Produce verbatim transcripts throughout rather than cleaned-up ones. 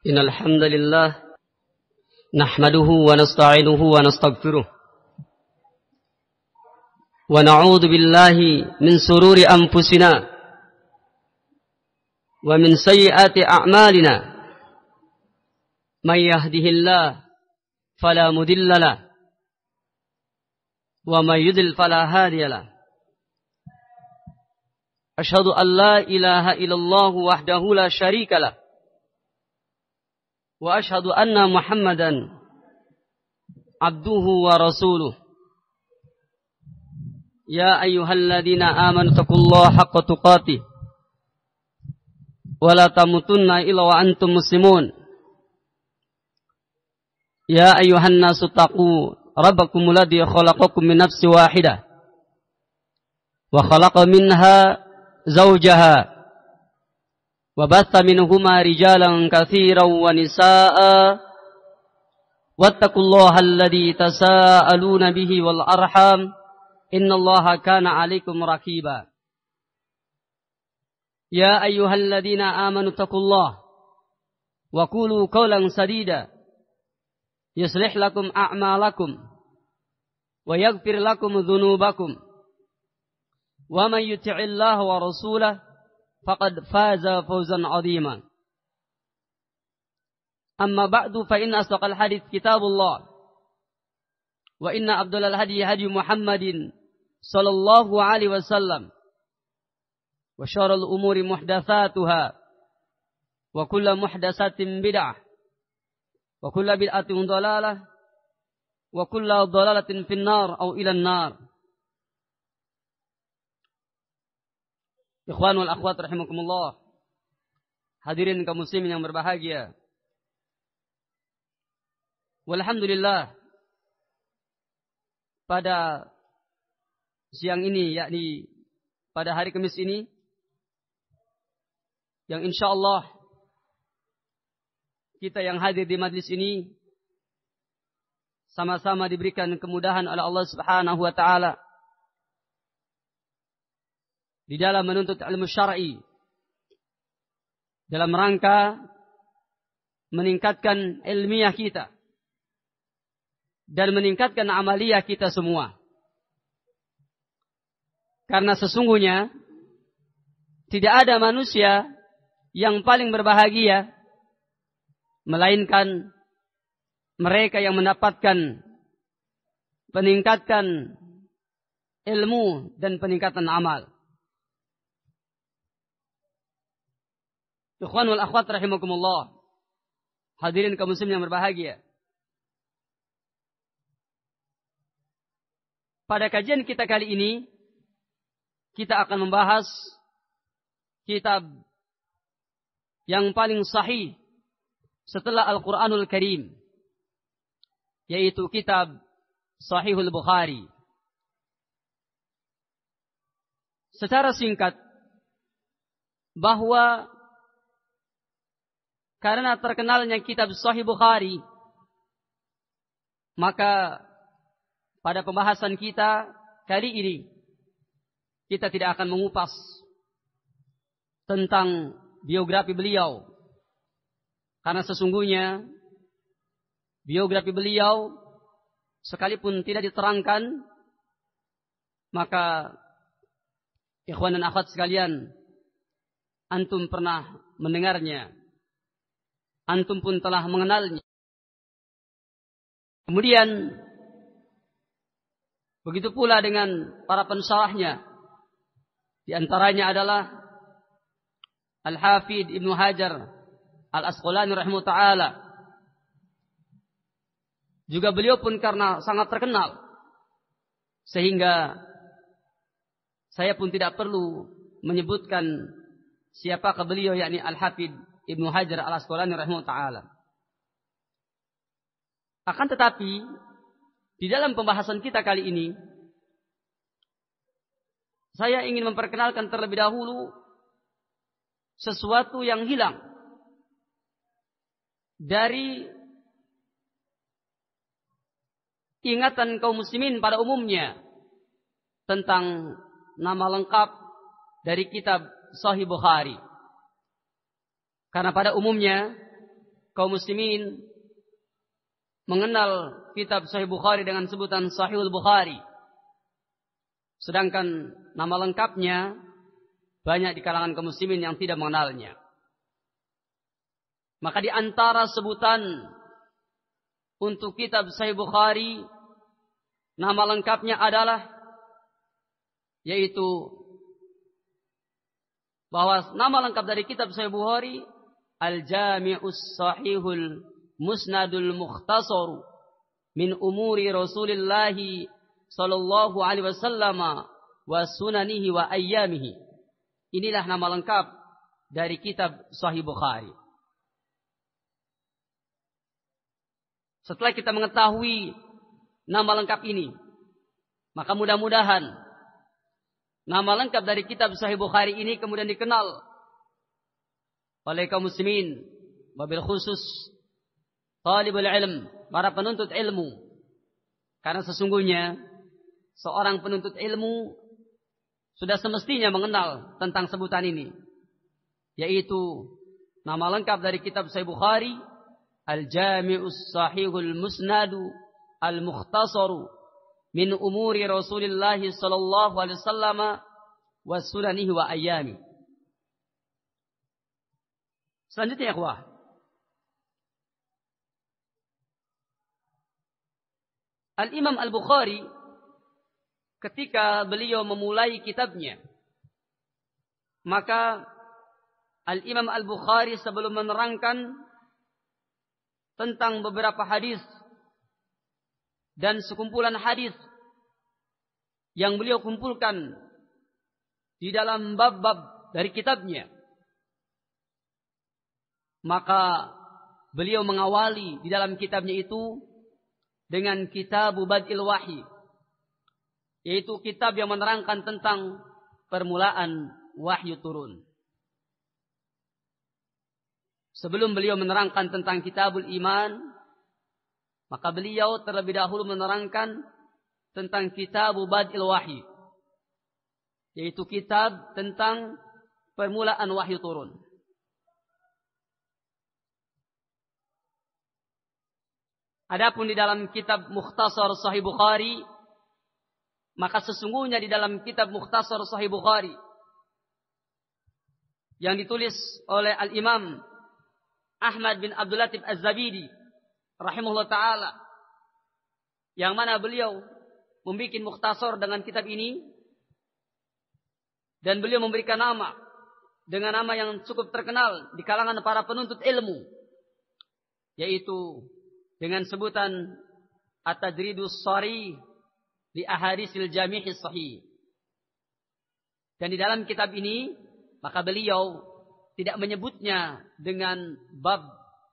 إن الحمد لله نحمده ونستعينه ونستغفره ونعوذ بالله من شرور أنفسنا ومن سيئات أعمالنا من يهده الله فلا مضل له ومن يضلل فلا هادي له أشهد أن لا إله إلا الله وحده لا شريك له وأشهد أن محمدا عبده ورسوله يا أيها الذين آمنوا اتقوا الله حق تقاته ولا تموتن إلا وأنتم مسلمون يا أيها الناس اتقوا ربكم الذي خلقكم من نفس واحدة وخلق منها زوجها وبث منهما رجالا كثيرا ونساء واتقوا الله الذي تساءلون به والأرحام إن الله كان عليكم رقيبا يا أيها الذين آمنوا اتقوا الله وقولوا قولا سديدا يصلح لكم أعمالكم ويغفر لكم ذنوبكم ومن يطع الله ورسوله فقد فاز فوزا عظيما أما بعد فإن أصدق الحديث كتاب الله وإن أفضل الهدي هدي محمد صلى الله عليه وسلم وشر الأمور محدثاتها وكل محدثة بدعة وكل بدعة ضلالة وكل ضلالة في النار أو إلى النار. Ikhwan wal akhwat rahimakumullah. Hadirin kaum muslimin yang berbahagia. Walhamdulillah, pada siang ini, yakni pada hari Kamis ini, yang insyaallah kita yang hadir di majlis ini sama-sama diberikan kemudahan oleh Allah Subhanahu wa taala di dalam menuntut ilmu syar'i dalam rangka meningkatkan ilmiah kita dan meningkatkan amaliyah kita semua. Karena sesungguhnya tidak ada manusia yang paling berbahagia melainkan mereka yang mendapatkan peningkatan ilmu dan peningkatan amal. Ikhwan wal akhwat rahimakumullah. Hadirin kaum muslimin yang berbahagia. Pada kajian kita kali ini kita akan membahas kitab yang paling sahih setelah Al-Quranul Karim, yaitu kitab Sahihul Bukhari. Secara singkat, bahwa karena terkenalnya kitab Sahih Bukhari, maka pada pembahasan kita kali ini kita tidak akan mengupas tentang biografi beliau. Karena sesungguhnya biografi beliau sekalipun tidak diterangkan, maka ikhwan dan akhwat sekalian, antum pernah mendengarnya, antum pun telah mengenalnya. Kemudian begitu pula dengan para pensyarahnya. Di antaranya adalah Al-Hafidh Ibnu Hajar Al-Asqalani rahimahu ta'ala. Juga beliau pun karena sangat terkenal, sehingga saya pun tidak perlu menyebutkan siapakah beliau, yakni Al-Hafidh Ibnu Hajar Al-Asqalani rahimahu ta'ala. Akan tetapi di dalam pembahasan kita kali ini saya ingin memperkenalkan terlebih dahulu sesuatu yang hilang dari ingatan kaum muslimin pada umumnya tentang nama lengkap dari kitab Sahih Bukhari. Karena pada umumnya kaum muslimin mengenal kitab Sahih Bukhari dengan sebutan Sahihul Bukhari. Sedangkan nama lengkapnya banyak di kalangan kaum muslimin yang tidak mengenalnya. Maka di antara sebutan untuk kitab Sahih Bukhari, nama lengkapnya adalah, yaitu bahwa nama lengkap dari kitab Sahih Bukhari Al-Jami'us Sahihul Musnadul Mukhtasar min umuri Rasulillah sallallahu alaihi wasallam wa sunanihi wa ayyamihi. Inilah nama lengkap dari kitab Sahih Bukhari. Setelah kita mengetahui nama lengkap ini, maka mudah-mudahan nama lengkap dari kitab Sahih Bukhari ini kemudian dikenal oleh kaum muslimin, wabil khusus talibul ilm, para penuntut ilmu. Karena sesungguhnya seorang penuntut ilmu sudah semestinya mengenal tentang sebutan ini, yaitu nama lengkap dari kitab Sahih Bukhari Al-Jami'us Sahihul Musnadu Al-Mukhtasaru min umuri Rasulillah sallallahu alaihi wasallam wa sunanihi wa ayyami. Selanjutnya, ikhwah, Al-Imam Al-Bukhari ketika beliau memulai kitabnya, maka Al-Imam Al-Bukhari sebelum menerangkan tentang beberapa hadis dan sekumpulan hadis yang beliau kumpulkan di dalam bab-bab dari kitabnya, maka beliau mengawali di dalam kitabnya itu dengan Kitabu Bad'il Wahyi, yaitu kitab yang menerangkan tentang permulaan wahyu turun. Sebelum beliau menerangkan tentang Kitabul Iman, maka beliau terlebih dahulu menerangkan tentang Kitabu Bad'il Wahyi, yaitu kitab tentang permulaan wahyu turun. Adapun di dalam kitab Mukhtasar Sahih Bukhari, maka sesungguhnya di dalam kitab Mukhtasar Sahih Bukhari yang ditulis oleh Al-Imam Ahmad bin Abdul Latif Az-Zabidi rahimahullah ta'ala, yang mana beliau membuat mukhtasar dengan kitab ini, dan beliau memberikan nama dengan nama yang cukup terkenal di kalangan para penuntut ilmu, yaitu dengan sebutan At-Tajridus Sharih li Ahadisil Jami'is Sahih. Dan di dalam kitab ini, maka beliau tidak menyebutnya dengan bab,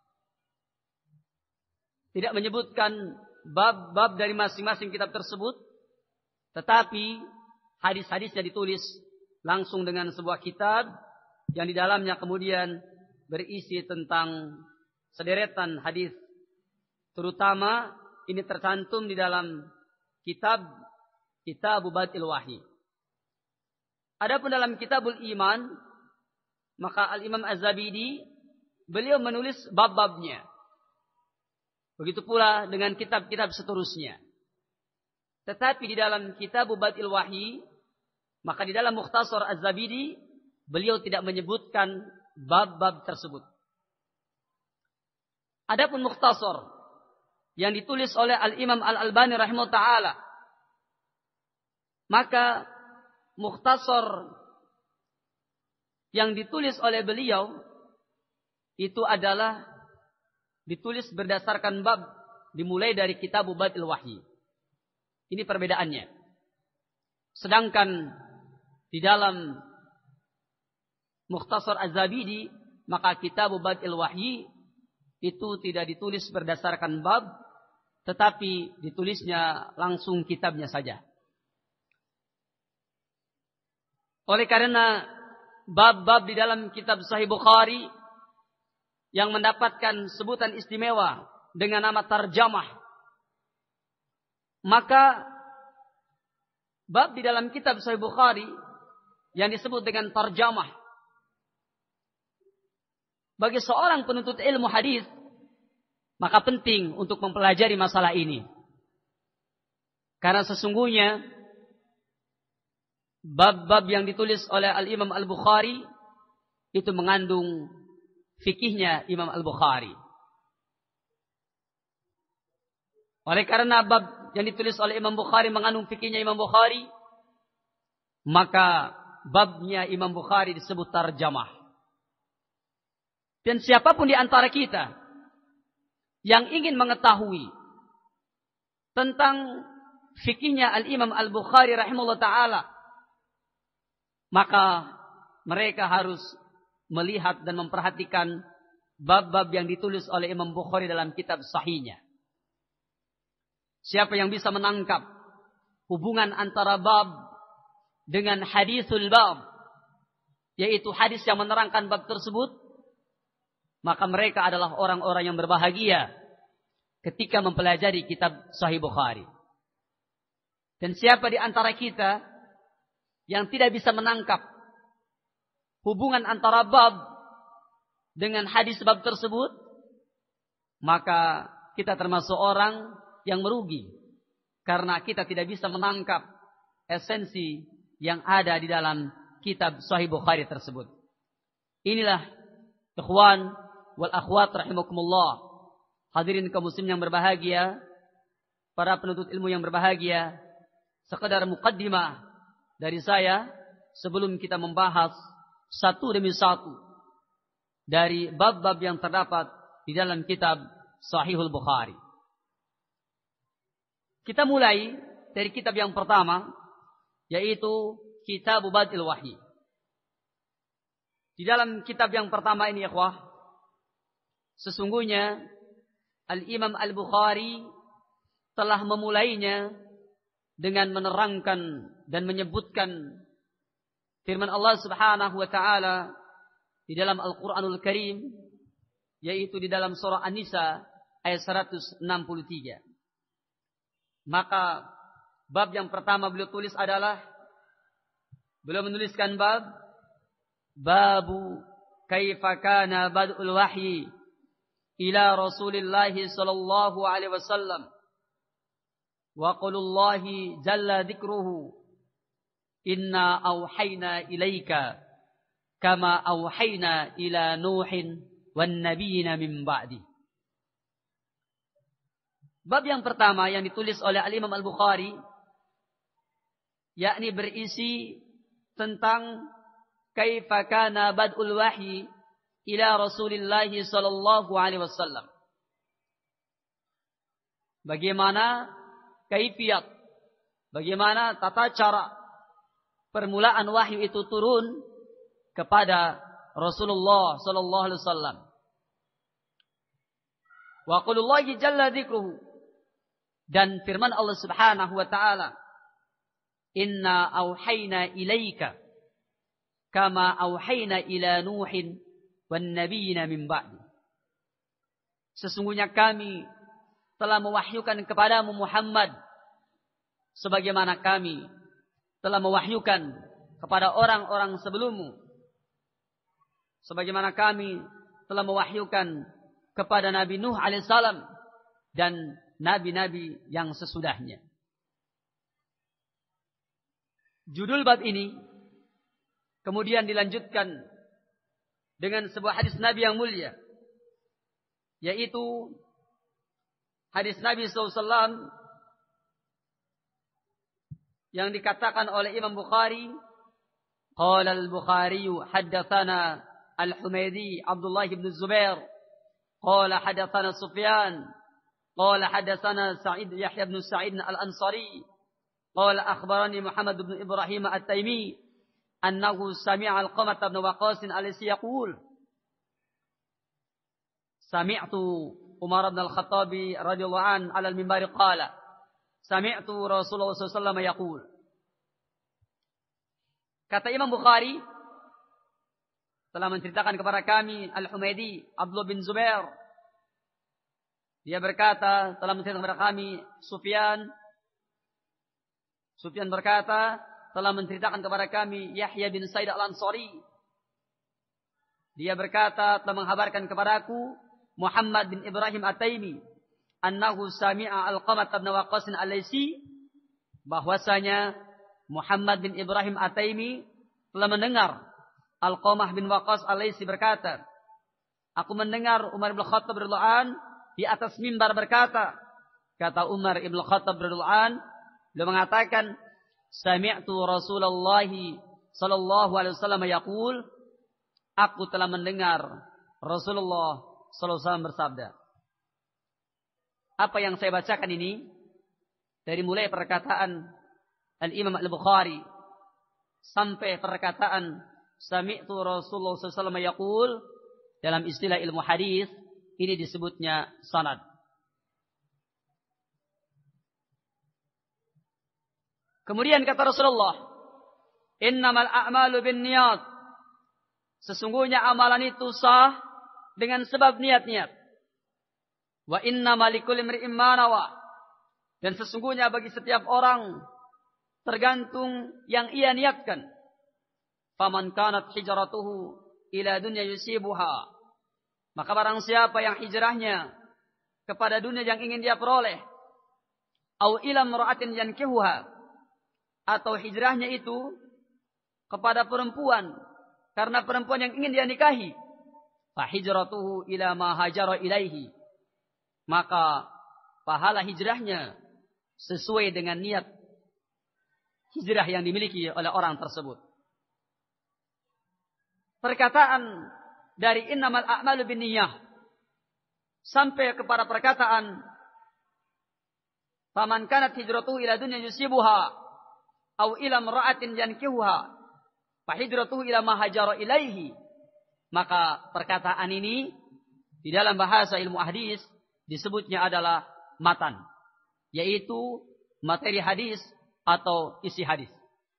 tidak menyebutkan bab-bab dari masing-masing kitab tersebut, tetapi hadis-hadisnya ditulis langsung dengan sebuah kitab yang di dalamnya kemudian berisi tentang sederetan hadis. Terutama ini tercantum di dalam kitab Kitabu Bad'il Wahyi. Adapun dalam Kitabul Iman, maka Al-Imam Az-Zabidi beliau menulis bab-babnya. Begitu pula dengan kitab-kitab seterusnya. Tetapi di dalam Kitabu Bad'il Wahyi, maka di dalam Mukhtasar Az-Zabidi beliau tidak menyebutkan bab-bab tersebut. Adapun Mukhtasar yang ditulis oleh Al-Imam Al-Albani rahimahullah ta'ala, maka Mukhtasar yang ditulis oleh beliau itu adalah ditulis berdasarkan bab, dimulai dari Kitab Bad'il Wahyi. Ini perbedaannya. Sedangkan di dalam Mukhtasar Az-Zabidi, maka Kitab Bad'il Wahyi itu tidak ditulis berdasarkan bab, tetapi ditulisnya langsung kitabnya saja. Oleh karena bab-bab di dalam kitab Sahih Bukhari yang mendapatkan sebutan istimewa dengan nama tarjamah, maka bab di dalam kitab Sahih Bukhari yang disebut dengan tarjamah, bagi seorang penuntut ilmu hadis Maka penting untuk mempelajari masalah ini. Karena sesungguhnya bab-bab yang ditulis oleh Al-Imam Al-Bukhari itu mengandung fikihnya Imam Al-Bukhari. Oleh karena bab yang ditulis oleh Imam Bukhari mengandung fikihnya Imam Bukhari, maka babnya Imam Bukhari disebut tarjamah. Dan siapapun di antara kita yang ingin mengetahui tentang fikihnya Al-Imam Al-Bukhari rahimahullah ta'ala, maka mereka harus melihat dan memperhatikan bab-bab yang ditulis oleh Imam Bukhari dalam kitab sahihnya. Siapa yang bisa menangkap hubungan antara bab dengan hadisul bab, yaitu hadis yang menerangkan bab tersebut, maka mereka adalah orang-orang yang berbahagia ketika mempelajari kitab Sahih Bukhari. Dan siapa di antara kita yang tidak bisa menangkap hubungan antara bab dengan hadis bab tersebut, maka kita termasuk orang yang merugi. Karena kita tidak bisa menangkap esensi yang ada di dalam kitab Sahih Bukhari tersebut. Inilah ikhwan wal akhwat rahimakumullah, hadirin kaum muslimin yang berbahagia, para penuntut ilmu yang berbahagia, sekedar muqaddimah dari saya sebelum kita membahas satu demi satu dari bab-bab yang terdapat di dalam kitab Sahihul Bukhari. Kita mulai dari kitab yang pertama, yaitu Kitab Badil Wahyi. Di dalam kitab yang pertama ini, ikhwah, sesungguhnya Al-Imam Al-Bukhari telah memulainya dengan menerangkan dan menyebutkan firman Allah Subhanahu wa taala di dalam Al-Qur'anul Karim, yaitu di dalam surah An-Nisa ayat seratus enam puluh tiga. Maka bab yang pertama beliau tulis adalah, beliau menuliskan bab Babu kaifa kana bad'ul wahyi ila Rasulillah sallallahu alaihi wasallam wa qaulullahi jalla dzikruhu inna auhayna ilaika kama auhayna ila Nuhin wan nabiyina min ba'di. Bab yang pertama yang ditulis oleh Al-Imam Al-Bukhari, yakni berisi tentang kaifa kana bad'ul wahyi ila Rasulillah sallallahu alaihi wasallam. Bagaimana kaifiat, bagaimana tata cara permulaan wahyu itu turun kepada Rasulullah sallallahu alaihi wasallam. Wa qaulullahi jalla dzikruhu, dan firman Allah Subhanahu wa taala, inna auhayna ilaika kama auhayna ila Nuhin wan nabiyina min ba'di. Sesungguhnya kami telah mewahyukan kepadamu Muhammad sebagaimana kami telah mewahyukan kepada orang-orang sebelummu, sebagaimana kami telah mewahyukan kepada Nabi Nuh alaihissalam dan nabi-nabi yang sesudahnya. Judul bab ini kemudian dilanjutkan dengan sebuah hadis Nabi yang mulia, yaitu hadis Nabi sallallahu alaihi wasallam yang dikatakan oleh Imam Bukhari, qala al-Bukhari haddatsana al-Humaydi Abdullah bin Zubair qala haddatsana Sufyan qala haddatsana Sa'id Yahya bin Sa'id al-Ansari qala akhbarani Muhammad bin Ibrahim at-Taimi annahu sami'a al-Qamah bin Waqqas al-Laysi yaqul sami'tu Umar bin Al-Khattab radhiyallahu an 'ala al-minbar qala sami'tu Rasulullah sallallahu alaihi wasallam yaqul. Kata Imam Bukhari telah menceritakan kepada kami Al-Humaydi Abdullah bin Zubair, dia berkata telah menceritakan kepada kami Sufyan Sufyan berkata telah menceritakan kepada kami Yahya bin Sa'id al-Ansari, dia berkata telah menghabarkan kepadaku Muhammad bin Ibrahim At-Taimi annahu sami'a Alqamah bin Waqqas Al-Laitsi, bahwasanya Muhammad bin Ibrahim At-Taimi telah mendengar Alqamah bin Waqqas Al-Laitsi berkata, aku mendengar Umar bin Khattab radhiyallahu an di atas mimbar berkata, kata Umar bin Khattab radhiyallahu an, beliau mengatakan, sami'tu Rasulullah sallallahu alaihi wasallam yaqul, aku telah mendengar Rasulullah sallallahu alaihi wasallam bersabda. Apa yang saya bacakan ini dari mulai perkataan Al-Imam Al-Bukhari sampai perkataan sami'tu Rasulullah sallallahu alaihi wasallam yaqul, dalam istilah ilmu hadis ini disebutnya sanad. Kemudian kata Rasulullah, innamal a'malu binniyat, sesungguhnya amalan itu sah dengan sebab niat-niat. Wa innamal likulli imri'in ma nawa, dan sesungguhnya bagi setiap orang tergantung yang ia niatkan. Faman kanat hijratuhu ila dunya yusibuha, maka barang siapa yang hijrahnya kepada dunia yang ingin dia peroleh, au ila imra'atin yankihuha, atau hijrahnya itu kepada perempuan karena perempuan yang ingin dia nikahi, fa hijratuhu ila ma hajara ilaihi, maka pahala hijrahnya sesuai dengan niat hijrah yang dimiliki oleh orang tersebut. Perkataan dari innamal a'malu binniyah sampai kepada perkataan faman kanat hijratuhu ila dunya yusibuha au ila imra'atin yankihuha fa hijratuhu ila ma hajara ilaihi, maka perkataan ini di dalam bahasa ilmu hadis disebutnya adalah matan, yaitu materi hadis atau isi hadis.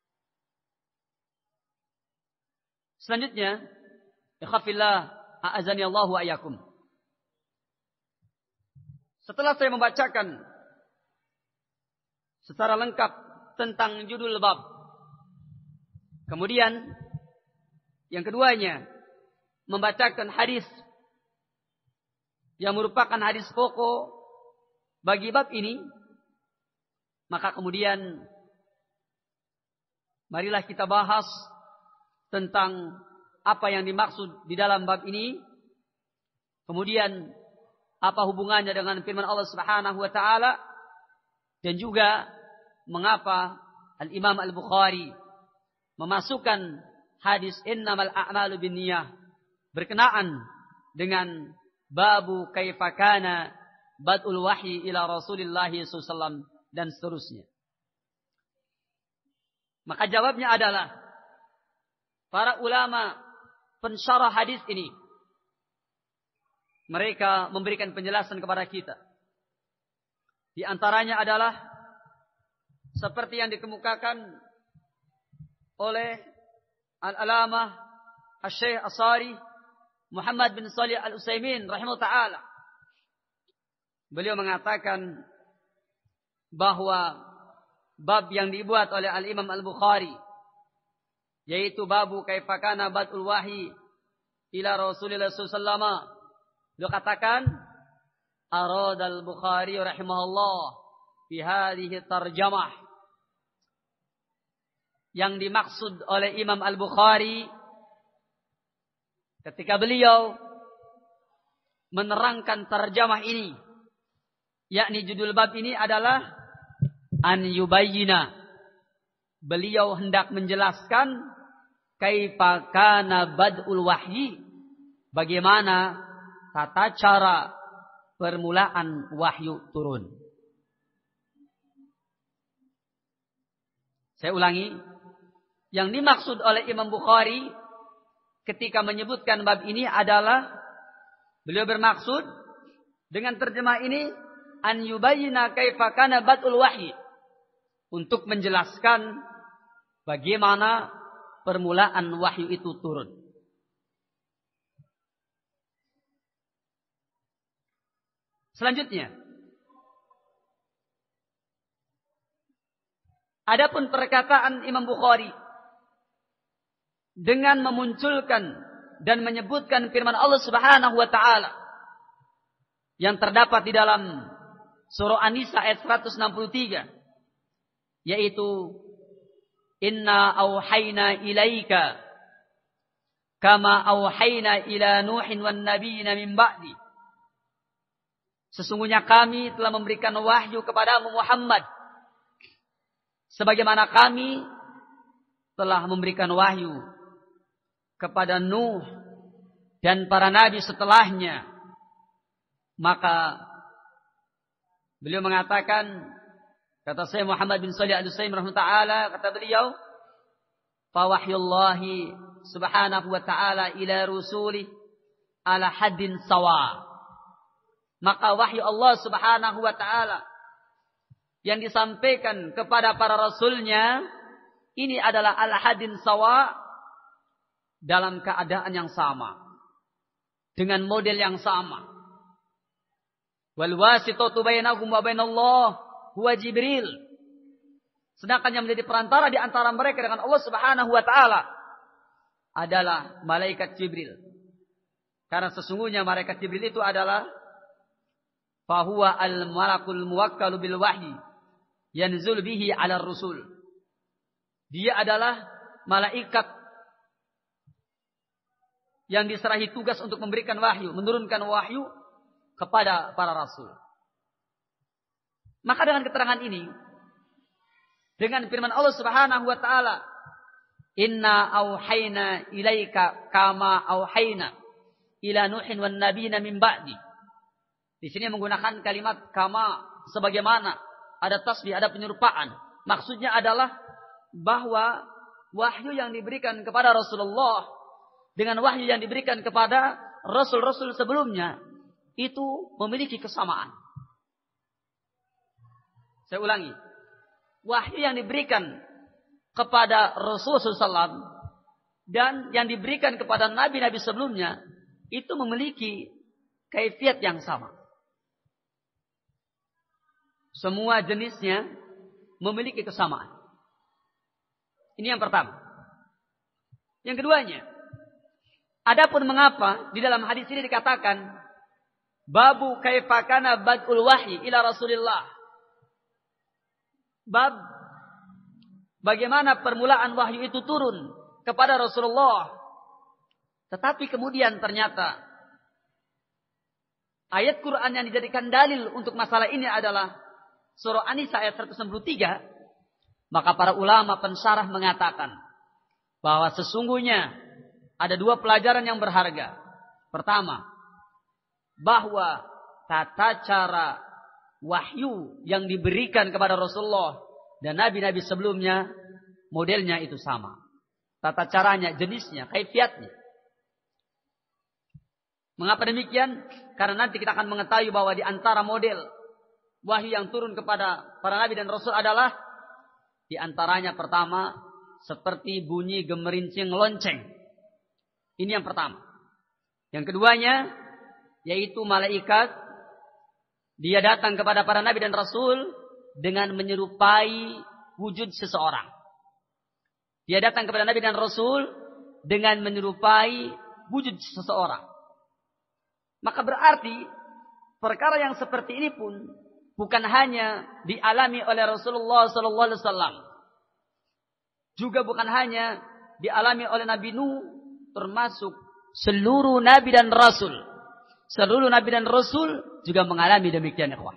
Selanjutnya, ikhafillah a'azani Allahu wa iyyakum. Setelah saya membacakan secara lengkap tentang judul bab, kemudian yang keduanya membacakan hadis yang merupakan hadis pokok bagi bab ini, maka kemudian marilah kita bahas tentang apa yang dimaksud di dalam bab ini. Kemudian apa hubungannya dengan firman Allah Subhanahu wa taala, dan juga mengapa Al-Imam Al-Bukhari memasukkan hadis innamal a'malu binniyah berkenaan dengan babu kaifa kana bad'ul wahyi ila Rasulillah sallallahu alaihi wasallam dan seterusnya. Maka jawabnya adalah para ulama pensyarah hadis ini, mereka memberikan penjelasan kepada kita. Di antaranya adalah seperti yang dikemukakan oleh Al-Alamah Asy-Syaikh As-Sari Muhammad bin Shalih Al-Utsaimin rahimahullah ta'ala. Beliau mengatakan bahwa bab yang dibuat oleh Al-Imam Al-Bukhari, yaitu babu kaifa kana bad'ul wahyi ila Rasulillah sallallahu alaihi wasallam, beliau katakan arada Al-Bukhari rahimahullah fi hadhihi tarjamah, yang dimaksud oleh Imam Al-Bukhari ketika beliau menerangkan tarjamah ini, yakni judul bab ini adalah an yubayyina, beliau hendak menjelaskan kaifa kana bad'ul wahyi, bagaimana tata cara permulaan wahyu turun. Saya ulangi, yang dimaksud oleh Imam Bukhari ketika menyebutkan bab ini adalah beliau bermaksud dengan terjemah ini an yubayyina kaifa kana bad'ul wahyi, untuk menjelaskan bagaimana permulaan wahyu itu turun. Selanjutnya, adapun perkataan Imam Bukhari dengan memunculkan dan menyebutkan firman Allah Subhanahu wa taala yang terdapat di dalam surah An-Nisa ayat seratus enam puluh tiga, yaitu inna auhayna ilaika kama auhayna ila Nuhin wan nabiyina min ba'di. Sesungguhnya kami telah memberikan wahyu kepadamu Muhammad sebagaimana kami telah memberikan wahyu kepada Nuh dan para nabi setelahnya. Maka beliau mengatakan, kata saya Muhammad bin Shalih Al-Utsaimin rahimahullah, kata beliau, fa wahyullahi subhanahu wa ta'ala ila rusuli ala haddin sawa. Maka wahyu Allah subhanahu wa ta'ala yang disampaikan kepada para rasulnya ini adalah ala haddin sawa, dalam keadaan yang sama, dengan model yang sama. Wal wasitatu bainahum wa bainallah huwa Jibril. Sedangkan yang menjadi perantara di antara mereka dengan Allah Subhanahu wa taala adalah malaikat Jibril. Karena sesungguhnya malaikat Jibril itu adalah fahuwa al-malakul muwakkalu bil wahyi yanzul bihi 'ala rusul. Dia adalah malaikat yang diserahi tugas untuk memberikan wahyu, menurunkan wahyu kepada para rasul. Maka dengan keterangan ini, dengan firman Allah Subhanahu wa taala, inna auhayna ilaika kama auhayna ila Nuhin wan nabiyina min ba'di. Di sini menggunakan kalimat kama sebagaimana, ada tasbih, ada penyerupaan. Maksudnya adalah bahwa wahyu yang diberikan kepada Rasulullah dengan wahyu yang diberikan kepada rasul-rasul sebelumnya itu memiliki kesamaan. Saya ulangi. Wahyu yang diberikan kepada Rasulullah shallallahu alaihi wasallam dan yang diberikan kepada nabi-nabi sebelumnya itu memiliki kaifiat yang sama. Semua jenisnya memiliki kesamaan. Ini yang pertama. Yang keduanya, adapun mengapa di dalam hadis ini dikatakan babu kaifa kana bad'ul wahyi ila Rasulillah. Bab bagaimana permulaan wahyu itu turun kepada Rasulullah. Tetapi kemudian ternyata ayat Quran yang dijadikan dalil untuk masalah ini adalah surah An-Nisa ayat seratus enam puluh tiga. Maka para ulama pensyarah mengatakan bahwa sesungguhnya ada dua pelajaran yang berharga. Pertama, bahwa tata cara wahyu yang diberikan kepada Rasulullah dan nabi-nabi sebelumnya modelnya itu sama. Tata caranya, jenisnya, kaifiatnya. Mengapa demikian? Karena nanti kita akan mengetahui bahwa di antara model wahyu yang turun kepada para nabi dan rasul adalah di antaranya pertama seperti bunyi gemerincing lonceng. Ini yang pertama. Yang keduanya yaitu malaikat, dia datang kepada para nabi dan rasul dengan menyerupai wujud seseorang. Dia datang kepada nabi dan rasul dengan menyerupai wujud seseorang. Maka berarti perkara yang seperti ini pun bukan hanya dialami oleh Rasulullah sallallahu alaihi wasallam. Juga bukan hanya dialami oleh Nabi Nuh, termasuk seluruh nabi dan rasul. Seluruh nabi dan rasul juga mengalami demikian, ikhwah.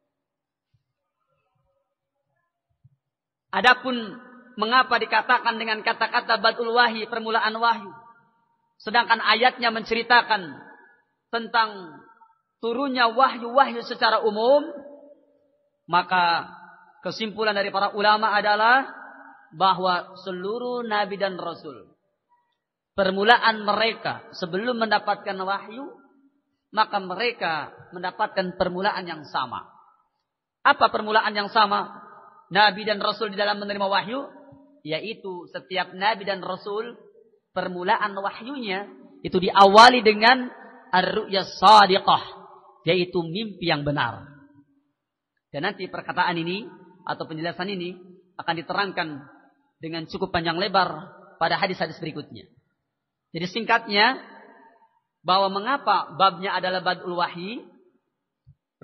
Adapun mengapa dikatakan dengan kata-kata badul wahyi, permulaan wahyu, sedangkan ayatnya menceritakan tentang turunnya wahyu-wahyu secara umum, maka kesimpulan dari para ulama adalah bahwa seluruh nabi dan rasul, permulaan mereka sebelum mendapatkan wahyu, maka mereka mendapatkan permulaan yang sama. Apa permulaan yang sama nabi dan rasul di dalam menerima wahyu? Yaitu setiap nabi dan rasul permulaan wahyunya itu diawali dengan ar-ru'ya shadiqah, yaitu mimpi yang benar. Dan nanti perkataan ini atau penjelasan ini akan diterangkan dengan cukup panjang lebar pada hadis-hadis berikutnya. Jadi singkatnya, bahwa mengapa babnya adalah badul wahyi,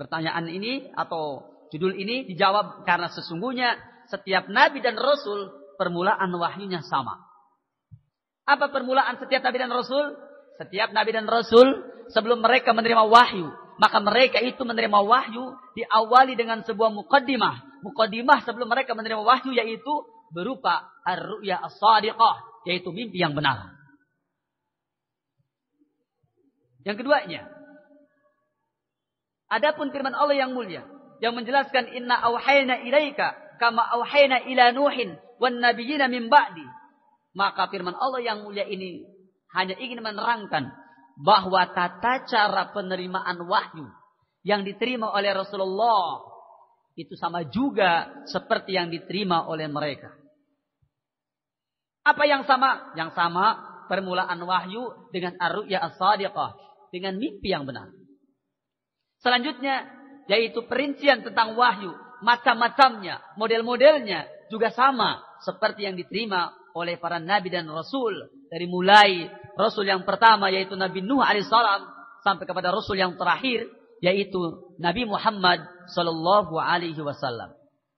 Pertanyaan ini atau judul ini dijawab karena sesungguhnya setiap nabi dan rasul permulaan wahyunya sama. Apa permulaan setiap nabi dan rasul? Setiap nabi dan rasul sebelum mereka menerima wahyu, maka mereka itu menerima wahyu diawali dengan sebuah muqaddimah. Muqaddimah sebelum mereka menerima wahyu yaitu berupa ar-ru'ya as-shadiqah, yaitu mimpi yang benar. Yang keduanya, adapun firman Allah yang mulia yang menjelaskan inna auhayna ilaika kama auhayna ila nuhin wan nabiyina min ba'di. Maka firman Allah yang mulia ini hanya ingin menerangkan bahwa tata cara penerimaan wahyu yang diterima oleh Rasulullah itu sama juga seperti yang diterima oleh mereka. Apa yang sama? Yang sama permulaan wahyu dengan ar-ru'ya as-shadiqah, dengan mimpi yang benar. Selanjutnya yaitu perincian tentang wahyu, macam-macamnya, model-modelnya juga sama seperti yang diterima oleh para nabi dan rasul, dari mulai rasul yang pertama yaitu Nabi Nuh alaihissalam sampai kepada rasul yang terakhir yaitu Nabi Muhammad sallallahu alaihi wasallam.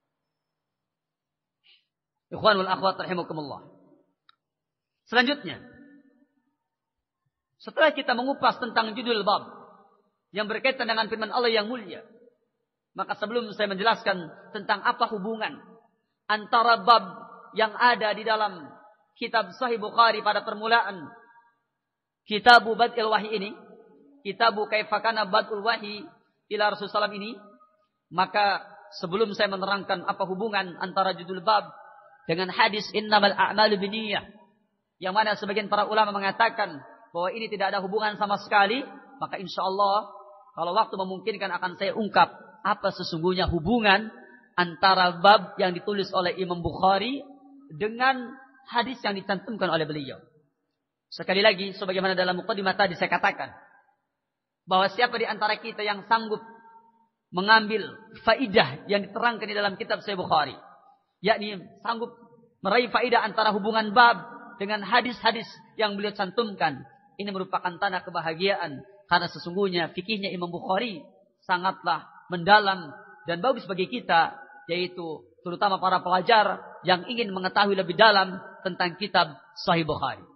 Ikhwan wal akhwat rahimakumullah. Selanjutnya, setelah kita mengupas tentang judul bab yang berkaitan dengan firman Allah yang mulia, maka sebelum saya menjelaskan tentang apa hubungan antara bab yang ada di dalam kitab Sahih Bukhari pada permulaan Kitabu Bad'il Wahyi ini, Kitabu Kaifa Kana Bad'ul Wahyi ila Rasulullah ini, maka sebelum saya menerangkan apa hubungan antara judul bab dengan hadis innamal a'malu binniyah, yang mana sebagian para ulama mengatakan bahwa ini tidak ada hubungan sama sekali, maka insya Allah kalau waktu memungkinkan akan saya ungkap apa sesungguhnya hubungan antara bab yang ditulis oleh Imam Bukhari dengan hadis yang dicantumkan oleh beliau. Sekali lagi, sebagaimana dalam muqaddimah tadi saya katakan, bahwa siapa di antara kita yang sanggup mengambil faidah yang diterangkan di dalam kitab Sahih Bukhari, yakni sanggup meraih faidah antara hubungan bab dengan hadis-hadis yang beliau cantumkan, ini merupakan tanda kebahagiaan, karena sesungguhnya fikihnya Imam Bukhari sangatlah mendalam dan bagus bagi kita, yaitu terutama para pelajar yang ingin mengetahui lebih dalam tentang kitab Sahih Bukhari.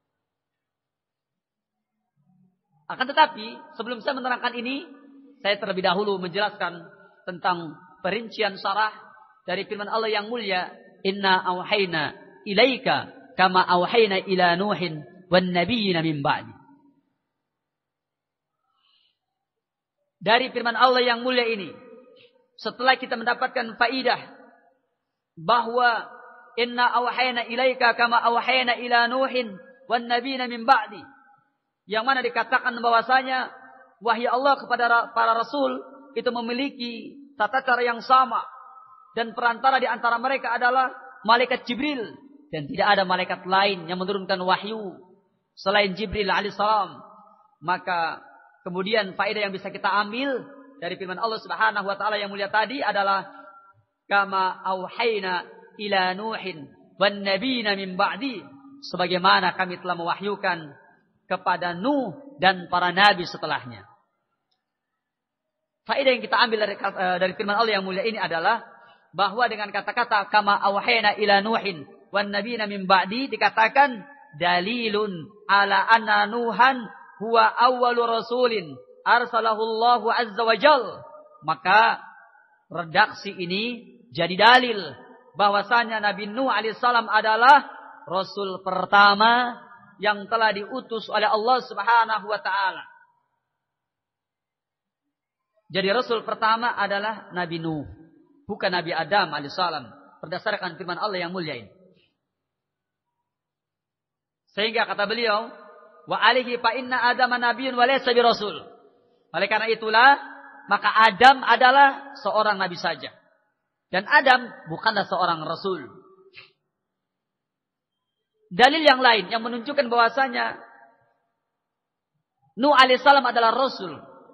Akan tetapi, sebelum saya menerangkan ini, saya terlebih dahulu menjelaskan tentang perincian syarah dari firman Allah yang mulia, inna auhayna ilaika kama auhayna ila nuhin wan nabiyina min ba'di. Dari firman Allah yang mulia ini, setelah kita mendapatkan faidah bahwa inna auhayna ilaika kama auhayna ila nuhin wan nabiyina min ba'di, yang mana dikatakan bahwasanya wahyu Allah kepada para rasul itu memiliki tata cara yang sama, dan perantara di antara mereka adalah malaikat Jibril, dan tidak ada malaikat lain yang menurunkan wahyu selain Jibril alaihissalam. Maka kemudian faedah yang bisa kita ambil dari firman Allah Subhanahu wa taala yang mulia tadi adalah kama auhayna ila nuhin wan nabiyina min ba'di, sebagaimana kami telah mewahyukan kepada Nuh dan para nabi setelahnya. Faedah yang kita ambil dari, dari firman Allah yang mulia ini adalah bahwa dengan kata-kata kama auhayna ila nuhin wan nabiyina min ba'di dikatakan dalilun ala anna nuhan huwa awwalu rasulin arsalahu Allahu azza wa jal. Maka redaksi ini jadi dalil bahwasanya Nabi Nuh alaihissalam adalah rasul pertama yang telah diutus oleh Allah Subhanahu wa taala. Jadi rasul pertama adalah Nabi Nuh, bukan Nabi Adam alaihissalam, berdasarkan firman Allah yang mulia ini. Sehingga kata beliau, wa alihi fa inna adama nabiyyun wa laysa birasul. Oleh karena itulah, maka Adam adalah seorang nabi saja, dan Adam bukanlah seorang rasul. Dalil yang lain yang menunjukkan bahwasanya Nuh alaihissalam adalah rasul,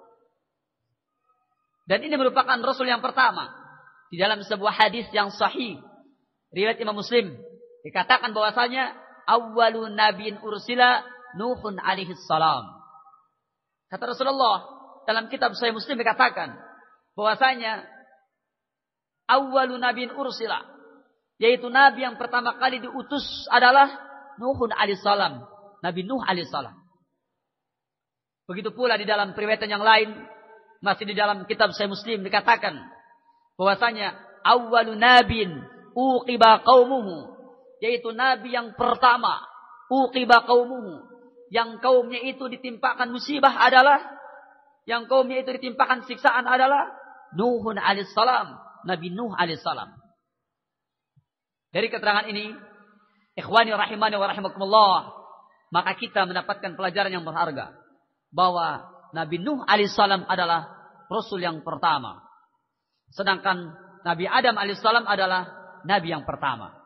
dan ini merupakan rasul yang pertama. Di dalam sebuah hadis yang sahih riwayat Imam Muslim dikatakan bahwasanya awwalu nabiyyin ursila Nuhun alaihissalam. Kata Rasulullah dalam kitab Sahih Muslim dikatakan bahwasanya awwalu nabiyyin ursila, yaitu nabi yang pertama kali diutus adalah Nuhun alaihissalam, Nabi Nuh alaihissalam. Begitu pula di dalam periwayatan yang lain, masih di dalam kitab Sahih Muslim dikatakan bahwasanya awwalu nabiyyin uqiba qaumuhu, yaitu nabi yang pertama uqiba qaumuhu, yang kaumnya itu ditimpakan musibah adalah, yang kaumnya itu ditimpakan siksaan adalah Nuhun alaihissalam, Nabi Nuh alaihissalam. Dari keterangan ini, ikhwani rahimani wa rahimakumullah, maka kita mendapatkan pelajaran yang berharga bahwa Nabi Nuh alaihissalam adalah rasul yang pertama, sedangkan Nabi Adam alaihissalam adalah nabi yang pertama.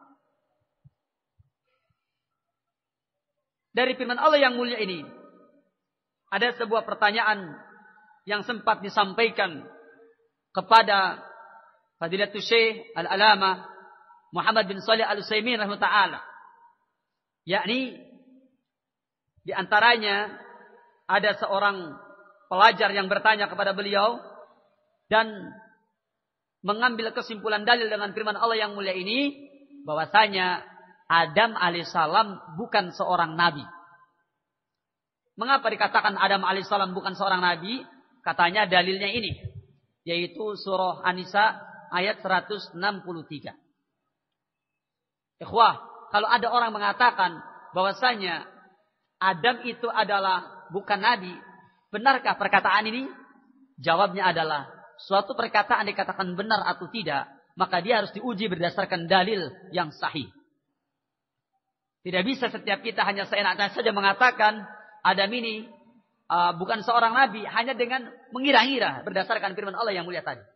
Dari firman Allah yang mulia ini, ada sebuah pertanyaan yang sempat disampaikan kepada Fadilatul Syekh Al-Alamah Muhammad bin Shalih Al-Utsaimin rahimahullah, yakni di antaranya ada seorang pelajar yang bertanya kepada beliau dan mengambil kesimpulan dalil dengan firman Allah yang mulia ini bahwasanya Adam alaihissalam bukan seorang nabi. Mengapa dikatakan Adam alaihissalam bukan seorang nabi? Katanya dalilnya ini, yaitu surah An-Nisa ayat seratus enam puluh tiga. Ikhwah, kalau ada orang mengatakan bahwasanya Adam itu adalah bukan nabi, benarkah perkataan ini? Jawabnya adalah suatu perkataan dikatakan benar atau tidak, maka dia harus diuji berdasarkan dalil yang sahih. Tidak bisa setiap kita hanya seenaknya saja mengatakan Adam ini uh, bukan seorang nabi hanya dengan mengira-ngira berdasarkan firman Allah yang mulia tadi.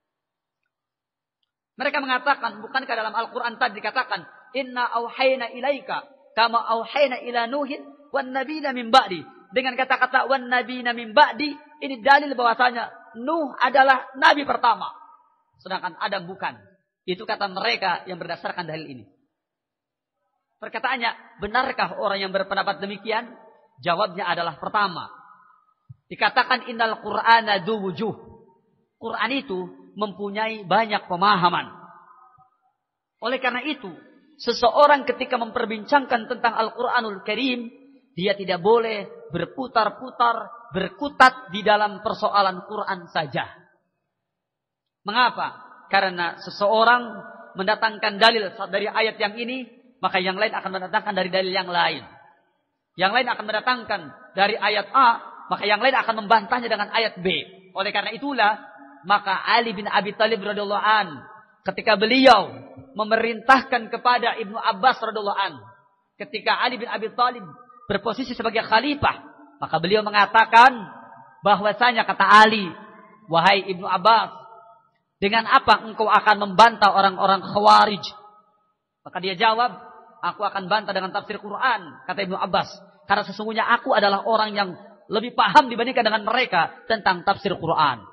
Mereka mengatakan, bukankah dalam Al-Quran tadi dikatakan inna auhayna ilaika kama auhayna ila nuhin wan nabiyina min ba'di. Dengan kata-kata wan nabiyina min ba'di, ini dalil bahwasanya Nuh adalah nabi pertama, sedangkan Adam bukan. Itu kata mereka yang berdasarkan dalil ini. Perkataannya, benarkah orang yang berpendapat demikian? Jawabnya adalah pertama, dikatakan innal Qur'ana dzu wujuh. Quran itu mempunyai banyak pemahaman. Oleh karena itu, seseorang ketika memperbincangkan tentang Al-Quranul Karim, dia tidak boleh berputar-putar, berkutat di dalam persoalan Quran saja. Mengapa? Karena seseorang mendatangkan dalil dari ayat yang ini, maka yang lain akan mendatangkan dari dalil yang lain. Yang lain akan mendatangkan dari ayat A, maka yang lain akan membantahnya dengan ayat B. Oleh karena itulah, maka Ali bin Abi Thalib radhiyallahu an, ketika beliau memerintahkan kepada Ibnu Abbas radhiyallahu an, ketika Ali bin Abi Thalib berposisi sebagai khalifah, maka beliau mengatakan bahwasanya, kata Ali, wahai Ibnu Abbas, dengan apa engkau akan membantah orang-orang Khawarij? Maka dia jawab, aku akan bantah dengan tafsir Quran, kata Ibnu Abbas, karena sesungguhnya aku adalah orang yang lebih paham dibandingkan dengan mereka tentang tafsir Quran.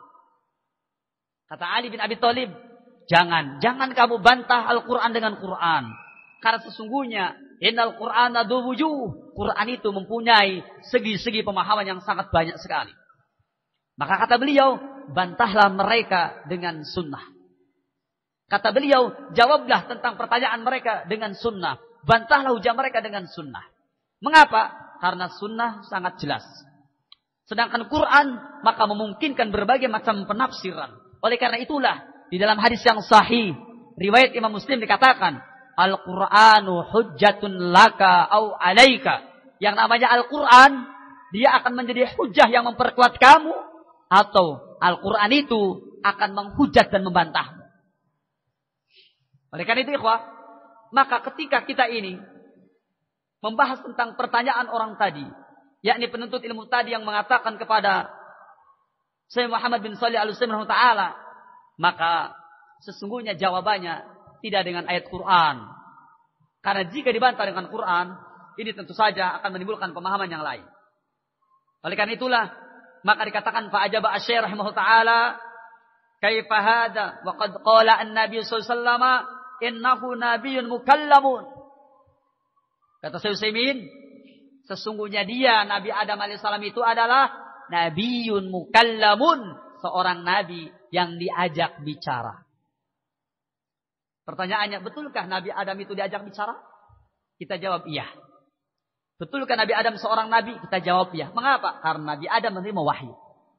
Kata Ali bin Abi Thalib, jangan, jangan kamu bantah Al-Quran dengan Quran. Karena sesungguhnya, innal Qur'ana dzu wujuh. Quran itu mempunyai segi-segi pemahaman yang sangat banyak sekali. Maka kata beliau, bantahlah mereka dengan sunnah. Kata beliau, jawablah tentang pertanyaan mereka dengan sunnah. Bantahlah hujah mereka dengan sunnah. Mengapa? Karena sunnah sangat jelas. Sedangkan Quran, maka memungkinkan berbagai macam penafsiran. Oleh karena itulah, di dalam hadis yang sahih, riwayat Imam Muslim dikatakan, Al-Qur'anu hujjatun laka au alaika. Yang namanya Al-Quran, dia akan menjadi hujjah yang memperkuat kamu, atau Al-Quran itu akan menghujat dan membantahmu. Oleh karena itu, ikhwah, maka ketika kita ini membahas tentang pertanyaan orang tadi, yakni penuntut ilmu tadi yang mengatakan kepada Syekh Muhammad bin Shalih Al-Utsaimin rahimahullah, maka sesungguhnya jawabannya tidak dengan ayat Quran. Karena jika dibantah dengan Quran, ini tentu saja akan menimbulkan pemahaman yang lain. Oleh karena itulah, maka dikatakan fa'ajaba asy-syekh rahimahullah taala, kaifa hadza wa qad qala an-nabiy sallallahu alaihi wasallam innahu nabiyyun mukallamun. Kata Syekh Utsaimin, sesungguhnya dia Nabi Adam alaihissalam itu adalah Nabiyyun mukallamun, seorang nabi yang diajak bicara. Pertanyaannya, betulkah Nabi Adam itu diajak bicara? Kita jawab iya. Betulkah Nabi Adam seorang nabi? Kita jawab iya. Mengapa? Karena Nabi Adam menerima wahyu.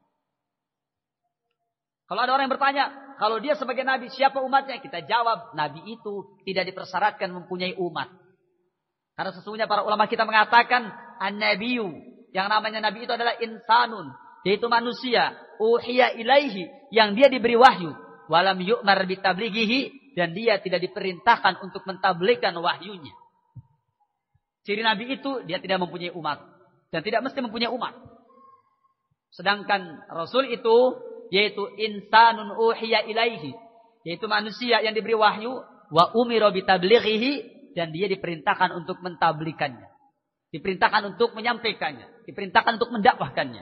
Kalau ada orang yang bertanya, kalau dia sebagai nabi, siapa umatnya? Kita jawab, nabi itu tidak dipersyaratkan mempunyai umat. Karena sesungguhnya para ulama kita mengatakan, an-nabiyyu, yang namanya nabi itu adalah insanun, yaitu manusia, uhiya ilaihi, yang dia diberi wahyu, walam yu'mar bitablighihi, dan dia tidak diperintahkan untuk mentabligkan wahyunya. Ciri nabi itu, dia tidak mempunyai umat, dan tidak mesti mempunyai umat. Sedangkan rasul itu, yaitu insanun uhiya ilaihi, yaitu manusia yang diberi wahyu, wa umira bitablighihi, dan dia diperintahkan untuk mentablikannya, diperintahkan untuk menyampaikannya, diperintahkan untuk mendakwahkannya.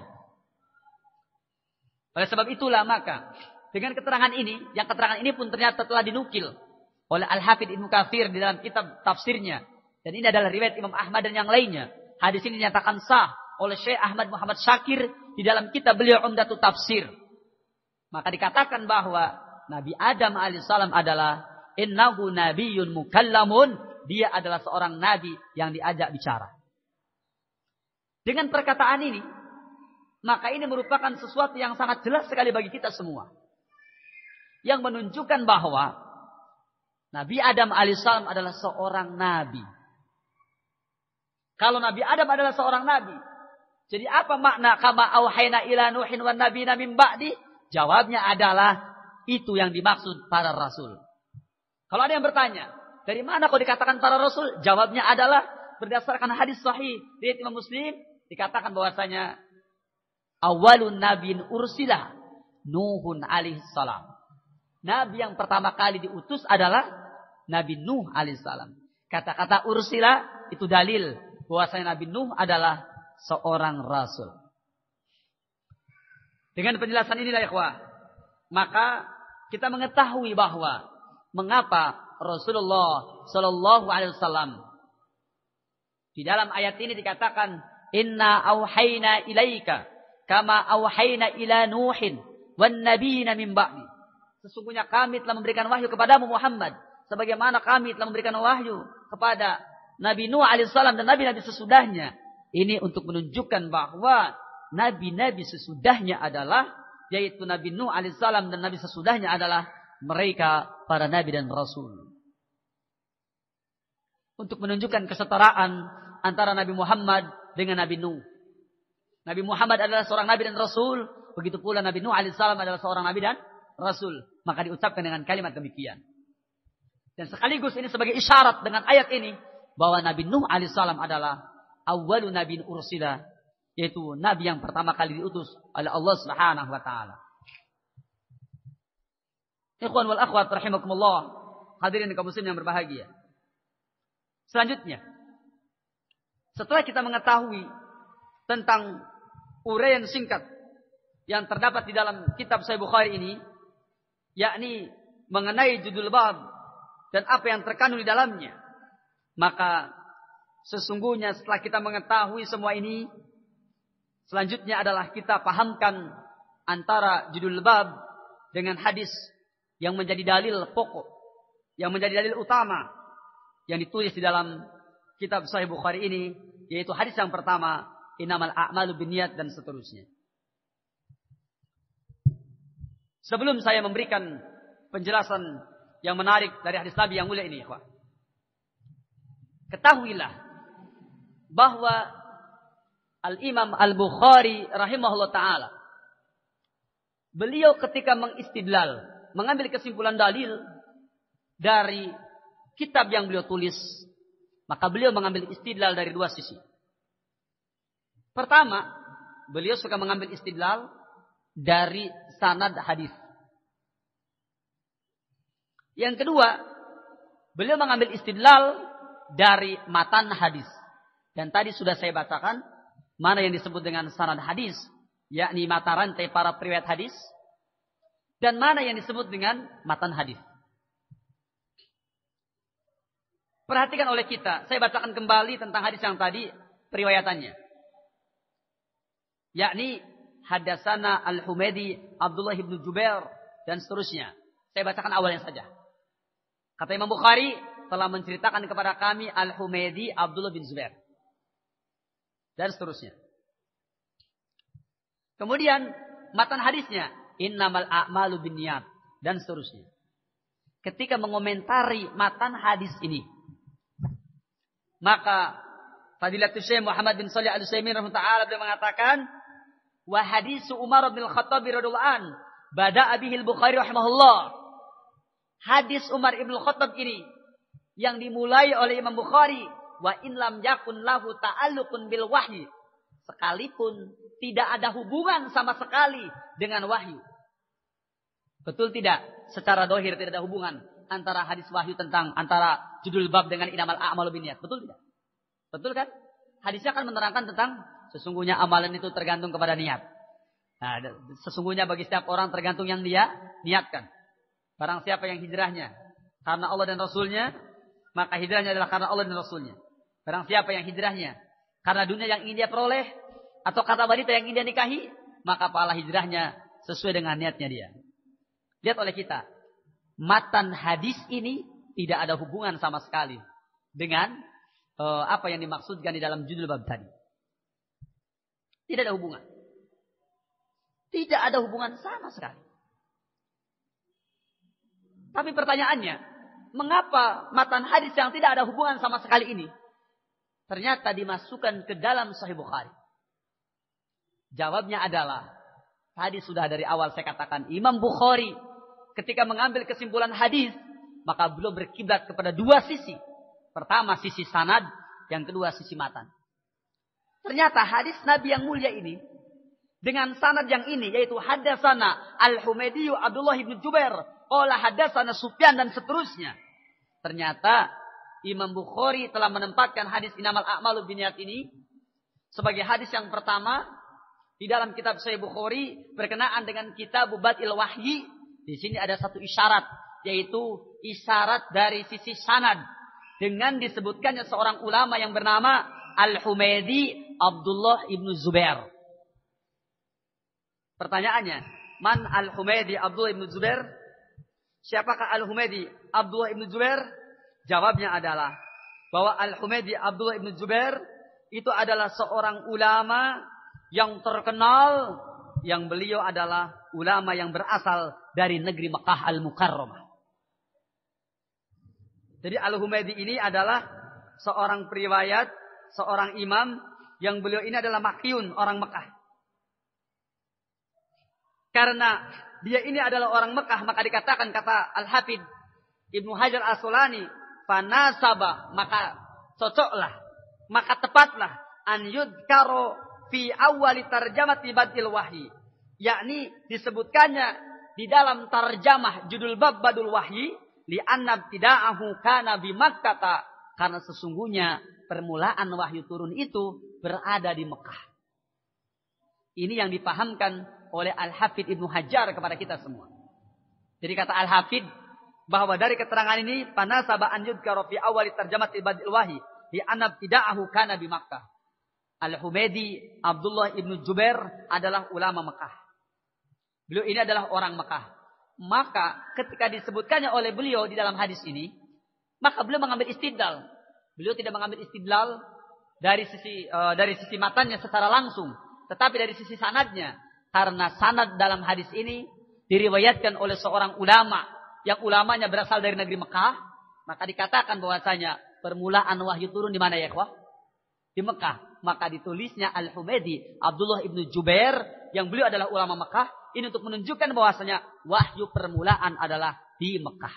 Oleh sebab itulah maka dengan keterangan ini, yang keterangan ini pun ternyata telah dinukil oleh Al-Hafidz Ibnu Katsir di dalam kitab tafsirnya, dan ini adalah riwayat Imam Ahmad dan yang lainnya. Hadis ini dinyatakan sah oleh Syekh Ahmad Muhammad Syakir di dalam kitab beliau Umdatut Tafsir. Maka dikatakan bahwa Nabi Adam alaihissalam adalah innahu nabiyyun mukallamun, dia adalah seorang nabi yang diajak bicara. Dengan perkataan ini, maka ini merupakan sesuatu yang sangat jelas sekali bagi kita semua, yang menunjukkan bahwa Nabi Adam alaihissalam adalah seorang nabi. Kalau Nabi Adam adalah seorang nabi, jadi apa makna kama auhayna ila nuhin wan nabiyina min ba'di? Jawabnya adalah itu yang dimaksud para rasul. Kalau ada yang bertanya, dari mana kok dikatakan para rasul? Jawabnya adalah berdasarkan hadis sahih riwayat Imam Muslim, dikatakan bahwasanya awalun nabiyyin ursila Nuhun alaihi salam. Nabi yang pertama kali diutus adalah Nabi Nuh alaihi salam. Kata-kata ursila itu dalil bahwasanya Nabi Nuh adalah seorang rasul. Dengan penjelasan inilah ikhwah, maka kita mengetahui bahwa mengapa Rasulullah Shallallahu Alaihi Wasallam di dalam ayat ini dikatakan inna auhayna ilaika kama auhayna ila nuhin wan nabiyina min ba'di. Sesungguhnya kami telah memberikan wahyu kepadamu Muhammad, sebagaimana kami telah memberikan wahyu kepada Nabi Nuh alaihissalam dan nabi-nabi sesudahnya. Ini untuk menunjukkan bahwa nabi-nabi sesudahnya adalah, yaitu Nabi Nuh alaihissalam dan nabi sesudahnya adalah mereka para nabi dan rasul. Untuk menunjukkan kesetaraan antara Nabi Muhammad dengan Nabi Nuh. Nabi Muhammad adalah seorang nabi dan rasul, begitu pula Nabi Nuh alaihissalam adalah seorang nabi dan rasul. Maka diucapkan dengan kalimat demikian. Dan sekaligus ini sebagai isyarat dengan ayat ini bahwa Nabi Nuh alaihissalam adalah awwalu nabiyyin ursila, yaitu nabi yang pertama kali diutus oleh Allah Subhanahu wa taala. Ikhwan wal akhwat rahimakumullah, hadirin kaum muslimin yang berbahagia. Selanjutnya, setelah kita mengetahui tentang uraian singkat yang terdapat di dalam kitab Sahih Bukhari ini, yakni mengenai judul bab dan apa yang terkandung di dalamnya, maka sesungguhnya setelah kita mengetahui semua ini, selanjutnya adalah kita pahamkan antara judul bab dengan hadis yang menjadi dalil pokok, yang menjadi dalil utama yang ditulis di dalam kitab Sahih Bukhari ini, yaitu hadis yang pertama, innamal a'malu binniyat, dan seterusnya. Sebelum saya memberikan penjelasan yang menarik dari hadis Nabi yang mulia ini, ikhwah, ketahuilah bahwa Al-Imam Al-Bukhari rahimahullah ta'ala, beliau ketika mengistidlal, mengambil kesimpulan dalil dari kitab yang beliau tulis, maka beliau mengambil istidlal dari dua sisi. Pertama, beliau suka mengambil istidlal dari sanad hadis. Yang kedua, beliau mengambil istidlal dari matan hadis. Dan tadi sudah saya bacakan mana yang disebut dengan sanad hadis, yakni mata rantai para periwayat hadis, dan mana yang disebut dengan matan hadis. Perhatikan oleh kita, saya bacakan kembali tentang hadis yang tadi periwayatannya. Yakni Hadatsana Al-Humaidi Abdullah ibn Jubair dan seterusnya. Saya bacakan awalnya saja. Kata Imam Bukhari telah menceritakan kepada kami Al-Humaidi Abdullah bin Zubair dan seterusnya. Kemudian matan hadisnya innamal a'malu binniyat dan seterusnya. Ketika mengomentari matan hadis ini, maka Fadilatul Syekh Muhammad bin Shalih Al-Utsaimin rahimahullah beliau mengatakan wa hadisu Umar bin Khattab radhiyallahu an bada'a bihi Al-Bukhari rahimahullah. Hadis Umar bin Khattab ini yang dimulai oleh Imam Bukhari wa in lam yakun lahu ta'alluqun bil wahyi, sekalipun tidak ada hubungan sama sekali dengan wahyu. Betul tidak? Secara dohir tidak ada hubungan antara hadis wahyu tentang antara judul bab dengan inamal a'malu binniyat. Betul tidak? Betul kan? Hadisnya akan menerangkan tentang sesungguhnya amalan itu tergantung kepada niat. Nah, sesungguhnya bagi setiap orang tergantung yang dia niatkan. Barang siapa yang hijrahnya karena Allah dan Rasulnya, maka hijrahnya adalah karena Allah dan Rasulnya. Barang siapa yang hijrahnya karena dunia yang ingin dia peroleh atau kata wanita yang ingin dia nikahi, maka pahala hijrahnya sesuai dengan niatnya dia. Lihat oleh kita, matan hadis ini tidak ada hubungan sama sekali dengan uh, apa yang dimaksudkan di dalam judul bab tadi. Tidak ada hubungan. Tidak ada hubungan sama sekali. Tapi pertanyaannya, mengapa matan hadis yang tidak ada hubungan sama sekali ini ternyata dimasukkan ke dalam Sahih Bukhari? Jawabnya adalah, tadi sudah dari awal saya katakan, Imam Bukhari ketika mengambil kesimpulan hadis, maka beliau berkiblat kepada dua sisi. Pertama sisi sanad, yang kedua sisi matan. Ternyata hadis Nabi yang mulia ini, dengan sanad yang ini, yaitu hadatsana Al-Humaidi Abdullah bin Jubair, qala hadatsana Sufyan dan seterusnya. Ternyata Imam Bukhari telah menempatkan hadis inamal a'malu binniyat ini sebagai hadis yang pertama di dalam kitab Sahih Bukhari berkenaan dengan kitab Badil Wahyi. Di sini ada satu isyarat, yaitu isyarat dari sisi sanad dengan disebutkannya seorang ulama yang bernama Al-Humaidi Abdullah ibnu Zubair. Pertanyaannya, man Al-Humaidi Abdullah ibnu Zubair? Siapakah Al-Humaidi Abdullah ibnu Zubair? Jawabnya adalah bahwa Al-Humaidi Abdullah ibnu Zubair itu adalah seorang ulama yang terkenal, yang beliau adalah ulama yang berasal dari negeri Mekah Al-Mukarramah. Jadi Al-Humaidi ini adalah seorang periwayat, seorang imam yang beliau ini adalah makyun, orang Mekah. Karena dia ini adalah orang Mekah, maka dikatakan kata Al-Hafidh Ibnu Hajar As-Sulani, fanasaba, maka cocoklah, maka tepatlah an yudkaro fi awali tarjamati badil wahyi, yakni disebutkannya di dalam tarjamah judul bab badul wahyi li anna ibtida'ahu kana bi Makkah, karena sesungguhnya permulaan wahyu turun itu berada di Mekah. Ini yang dipahamkan oleh Al-Hafidh Ibnu Hajar kepada kita semua. Jadi kata Al-Hafidh bahwa dari keterangan ini panasaba an yudkara fi awali tarjamati badil wahyi li anna ibtida'ahu kana bi Makkah. Al-Humaidi Abdullah ibnu Jubair adalah ulama Mekah. Beliau ini adalah orang Mekah. Maka ketika disebutkannya oleh beliau di dalam hadis ini, maka beliau mengambil istidlal. Beliau tidak mengambil istidlal dari sisi uh, dari sisi matanya secara langsung, tetapi dari sisi sanadnya. Karena sanad dalam hadis ini diriwayatkan oleh seorang ulama yang ulamanya berasal dari negeri Mekah, maka dikatakan bahwasanya permulaan wahyu turun di mana ya, ikhwah? Di Mekah. Maka ditulisnya Al-Humaidi Abdullah ibnu Jubair yang beliau adalah ulama Mekah, ini untuk menunjukkan bahwasanya wahyu permulaan adalah di Mekah.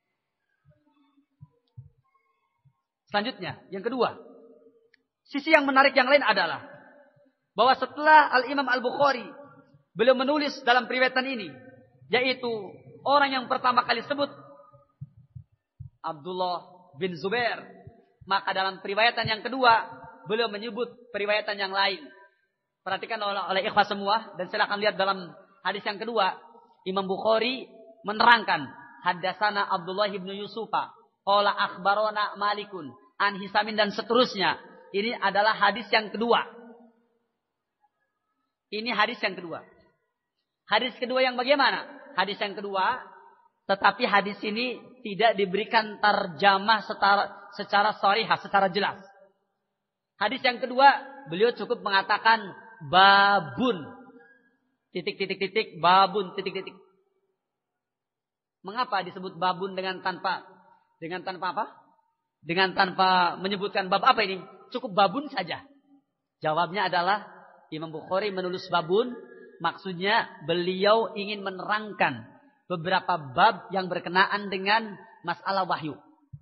Selanjutnya, yang kedua, sisi yang menarik yang lain adalah bahwa setelah Al-Imam Al-Bukhari beliau menulis dalam periwayatan ini, yaitu orang yang pertama kali sebut Abdullah bin Zubair, maka dalam periwayatan yang kedua beliau menyebut periwayatan yang lain. Perhatikan oleh, oleh ikhwah semua, dan silakan lihat dalam hadis yang kedua, Imam Bukhari menerangkan hadatsana Abdullah bin Yusufa, qala akhbarana Malikun an Hisamin dan seterusnya. Ini adalah hadis yang kedua. Ini hadis yang kedua. Hadis kedua yang bagaimana? Hadis yang kedua, tetapi hadis ini tidak diberikan tarjamah secara, secara sharihah, secara jelas. Hadis yang kedua, beliau cukup mengatakan babun. Titik-titik-titik, babun, titik-titik. Mengapa disebut babun dengan tanpa dengan tanpa apa? Dengan tanpa menyebutkan bab apa ini? Cukup babun saja. Jawabnya adalah Imam Bukhari menulis babun, maksudnya beliau ingin menerangkan beberapa bab yang berkenaan dengan masalah wahyu.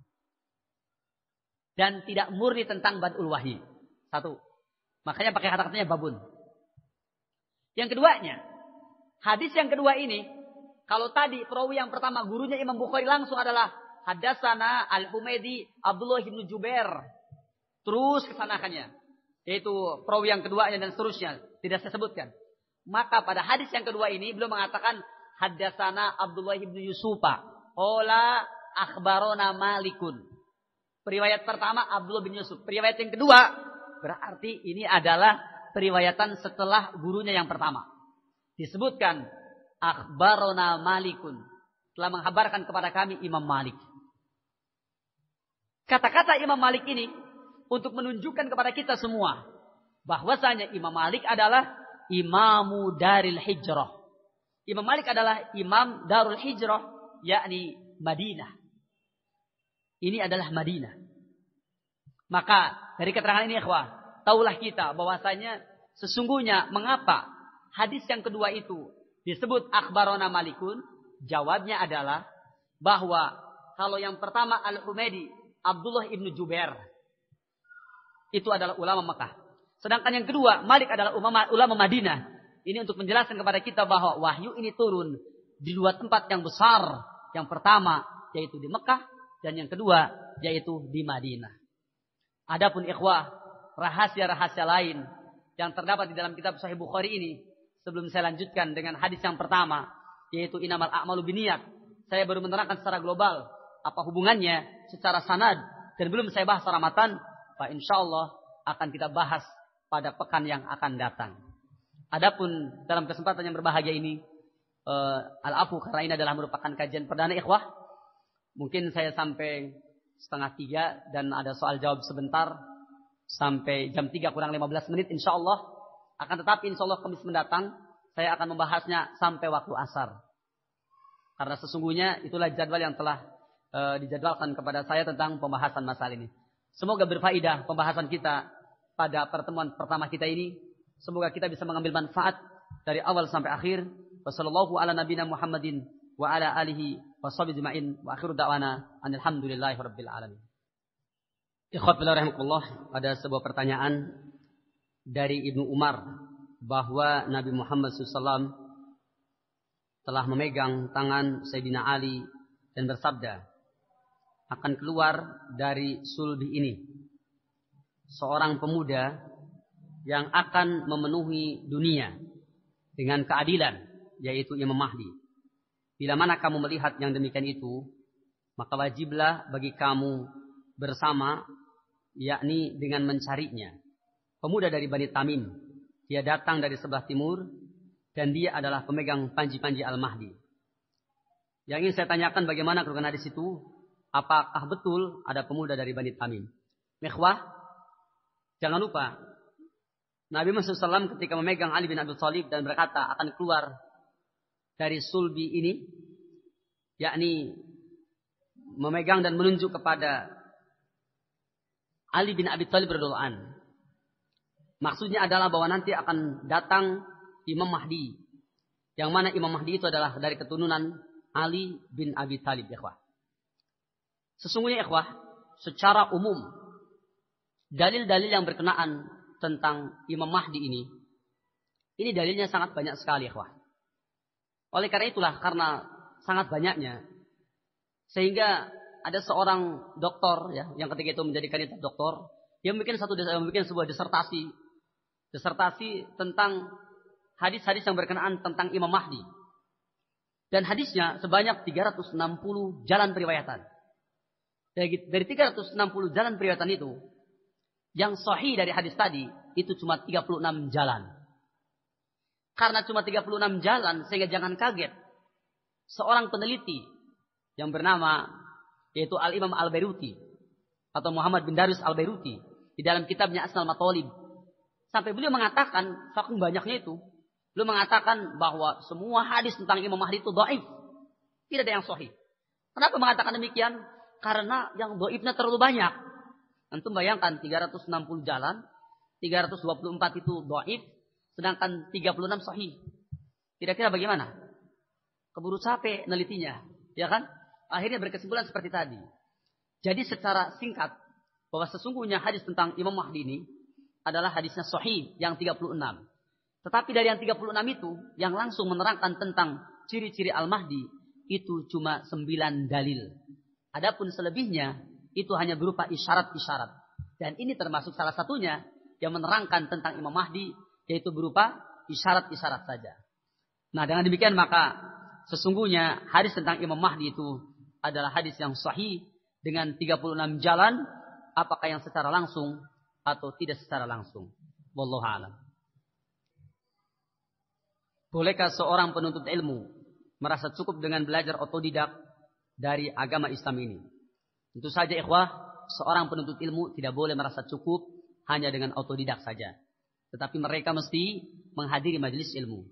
Dan tidak murni tentang badul wahyi. Satu. Makanya pakai kata-katanya babun. Yang keduanya, hadis yang kedua ini, kalau tadi perawi yang pertama gurunya Imam Bukhari langsung adalah Hadatsana Al-Humaydi Abdullah bin Jubair. Terus kesanakannya. Yaitu perawi yang keduanya dan seterusnya. Tidak saya sebutkan. Maka pada hadis yang kedua ini beliau mengatakan Hadatsana Abdullah bin Yusufa. Qala akhbarona Malikun. Periwayat pertama Abdullah bin Yusuf. Periwayat yang kedua berarti ini adalah periwayatan setelah gurunya yang pertama. Disebutkan akhbarona Malikun. Telah menghabarkan kepada kami Imam Malik. Kata-kata Imam Malik ini untuk menunjukkan kepada kita semua bahwasanya Imam Malik adalah imamu Daril Hijrah. Imam Malik adalah imam Darul Hijrah, yakni Madinah. Ini adalah Madinah. Maka dari keterangan ini ikhwah, taulah kita bahwasanya sesungguhnya mengapa hadis yang kedua itu disebut akhbarona Malikun? Jawabnya adalah bahwa kalau yang pertama Al-Humaydi Abdullah ibnu Jubair itu adalah ulama Mekah. Sedangkan yang kedua Malik adalah ulama, ulama Madinah. Ini untuk menjelaskan kepada kita bahwa wahyu ini turun di dua tempat yang besar. Yang pertama yaitu di Mekah dan yang kedua yaitu di Madinah. Adapun ikhwah, rahasia-rahasia lain yang terdapat di dalam kitab Sahih Bukhari ini, sebelum saya lanjutkan dengan hadis yang pertama yaitu inamal a'malu binniyat. Saya baru menerangkan secara global apa hubungannya secara sanad dan belum saya bahas secara matan. Pak insyaallah akan kita bahas pada pekan yang akan datang. Adapun dalam kesempatan yang berbahagia ini uh, al-afu karena ini adalah merupakan kajian perdana ikhwah. Mungkin saya sampai setengah tiga dan ada soal jawab sebentar sampai jam tiga kurang lima belas menit insyaallah. Akan tetapi insyaallah Kamis mendatang saya akan membahasnya sampai waktu asar. Karena sesungguhnya itulah jadwal yang telah uh, dijadwalkan kepada saya tentang pembahasan masalah ini. Semoga berfaedah pembahasan kita pada pertemuan pertama kita ini. Semoga kita bisa mengambil manfaat dari awal sampai akhir. Wassallallahu ala nabiyina Muhammadin wa ala alihi washabihi ajma'in wa akhiru da'wana alhamdulillahi rabbil alamin. Ikhwatul rahimakumullah, ada sebuah pertanyaan dari Ibnu Umar bahwa Nabi Muhammad shallallahu alaihi wasallam telah memegang tangan Sayyidina Ali dan bersabda, akan keluar dari sulbi ini seorang pemuda yang akan memenuhi dunia dengan keadilan, yaitu Imam Mahdi. Bila mana kamu melihat yang demikian itu, maka wajiblah bagi kamu bersama, yakni dengan mencarinya. Pemuda dari Bani Tamim, dia datang dari sebelah timur dan dia adalah pemegang panji-panji Al-Mahdi. Yang ingin saya tanyakan bagaimana kerugian hadis itu? Apakah betul ada pemuda dari Bani Tamim? Ikhwah, jangan lupa Nabi Muhammad shallallahu alaihi wasallam ketika memegang Ali bin Abi Thalib dan berkata akan keluar dari sulbi ini, yakni memegang dan menunjuk kepada Ali bin Abi Thalib radhiyallahu anhu. Maksudnya adalah bahwa nanti akan datang Imam Mahdi, yang mana Imam Mahdi itu adalah dari keturunan Ali bin Abi Thalib, ikhwah. Sesungguhnya ikhwah, secara umum dalil-dalil yang berkenaan tentang Imam Mahdi ini, ini dalilnya sangat banyak sekali ikhwah. Oleh karena itulah, karena sangat banyaknya, sehingga ada seorang doktor ya, yang ketika itu menjadi kandidat doktor, dia membuat satu membuat sebuah disertasi, disertasi tentang hadis-hadis yang berkenaan tentang Imam Mahdi. Dan hadisnya sebanyak tiga ratus enam puluh jalan periwayatan. Dari tiga ratus enam puluh jalan periwayatan itu, yang sahih dari hadis tadi itu cuma tiga puluh enam jalan. Karena cuma tiga puluh enam jalan, sehingga jangan kaget. Seorang peneliti yang bernama yaitu Al-Imam Al-Bairuti atau Muhammad bin Darius Al-Bairuti di dalam kitabnya Asnal Matolib, sampai beliau mengatakan, saking banyaknya itu, beliau mengatakan bahwa semua hadis tentang Imam Mahdi itu dhaif, tidak ada yang sahih. Kenapa mengatakan demikian? Karena yang dhaifnya terlalu banyak. Antum bayangkan tiga ratus enam puluh jalan, tiga ratus dua puluh empat itu dhaif, sedangkan tiga puluh enam sahih. Kira-kira bagaimana? Keburu capek nelitinya, ya kan? Akhirnya berkesimpulan seperti tadi. Jadi secara singkat, bahwa sesungguhnya hadis tentang Imam Mahdi ini adalah hadisnya sahih yang tiga puluh enam. Tetapi dari yang tiga puluh enam itu, yang langsung menerangkan tentang ciri-ciri Al-Mahdi, itu cuma sembilan dalil. Adapun selebihnya, itu hanya berupa isyarat-isyarat. Dan ini termasuk salah satunya yang menerangkan tentang Imam Mahdi, yaitu berupa isyarat-isyarat saja. Nah, dengan demikian maka sesungguhnya hadis tentang Imam Mahdi itu adalah hadis yang sahih dengan tiga puluh enam jalan, apakah yang secara langsung atau tidak secara langsung. Wallahu a'lam. Bolehkah seorang penuntut ilmu merasa cukup dengan belajar otodidak dari agama Islam ini? Tentu saja ikhwah, seorang penuntut ilmu tidak boleh merasa cukup hanya dengan otodidak saja. Tetapi mereka mesti menghadiri majelis ilmu.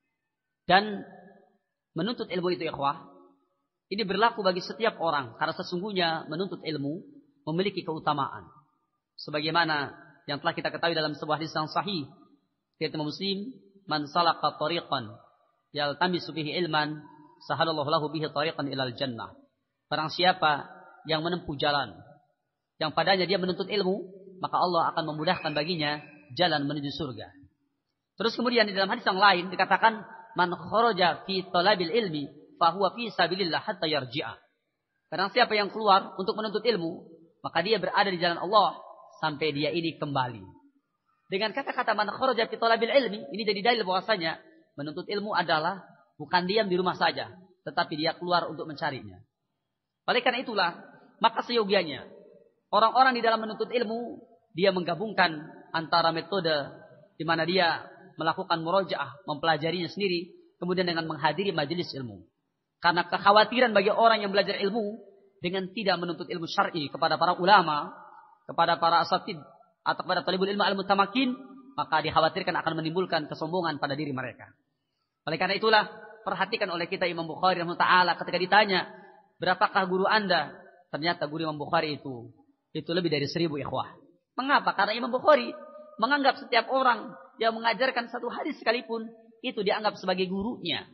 Dan menuntut ilmu itu ikhwah, ini berlaku bagi setiap orang. Karena sesungguhnya menuntut ilmu memiliki keutamaan. Sebagaimana yang telah kita ketahui dalam sebuah hadis yang sahih. Kata Muslim, man salaka tariqan yaltamisu bihi ilman, sahalallahu lahu bihi tariqan ilal jannah. Barang siapa yang menempuh jalan, yang padanya dia menuntut ilmu, maka Allah akan memudahkan baginya jalan menuju surga. Terus kemudian di dalam hadis yang lain dikatakan, man kharaja fi talabil ilmi fahuwa fi sabilillah hatta yarji'a. Barang siapa yang keluar untuk menuntut ilmu, maka dia berada di jalan Allah sampai dia ini kembali. Dengan kata-kata man kharaja fi talabil ilmi, ini jadi dalil bahwasanya menuntut ilmu adalah bukan diam di rumah saja, tetapi dia keluar untuk mencarinya. Oleh karena itulah, maka seyogianya orang-orang di dalam menuntut ilmu, dia menggabungkan antara metode di mana dia melakukan murojaah, mempelajarinya sendiri, kemudian dengan menghadiri majelis ilmu. Karena kekhawatiran bagi orang yang belajar ilmu dengan tidak menuntut ilmu syar'i kepada para ulama, kepada para asatid atau kepada talibul ilmu al-mutamakin, maka dikhawatirkan akan menimbulkan kesombongan pada diri mereka. Oleh karena itulah, perhatikan oleh kita Imam Bukhari rahimahullah ta'ala ketika ditanya, berapakah guru Anda? Ternyata guru Imam Bukhari itu itu lebih dari seribu ikhwah. Mengapa? Karena Imam Bukhari menganggap setiap orang yang mengajarkan satu hadis sekalipun itu dianggap sebagai gurunya.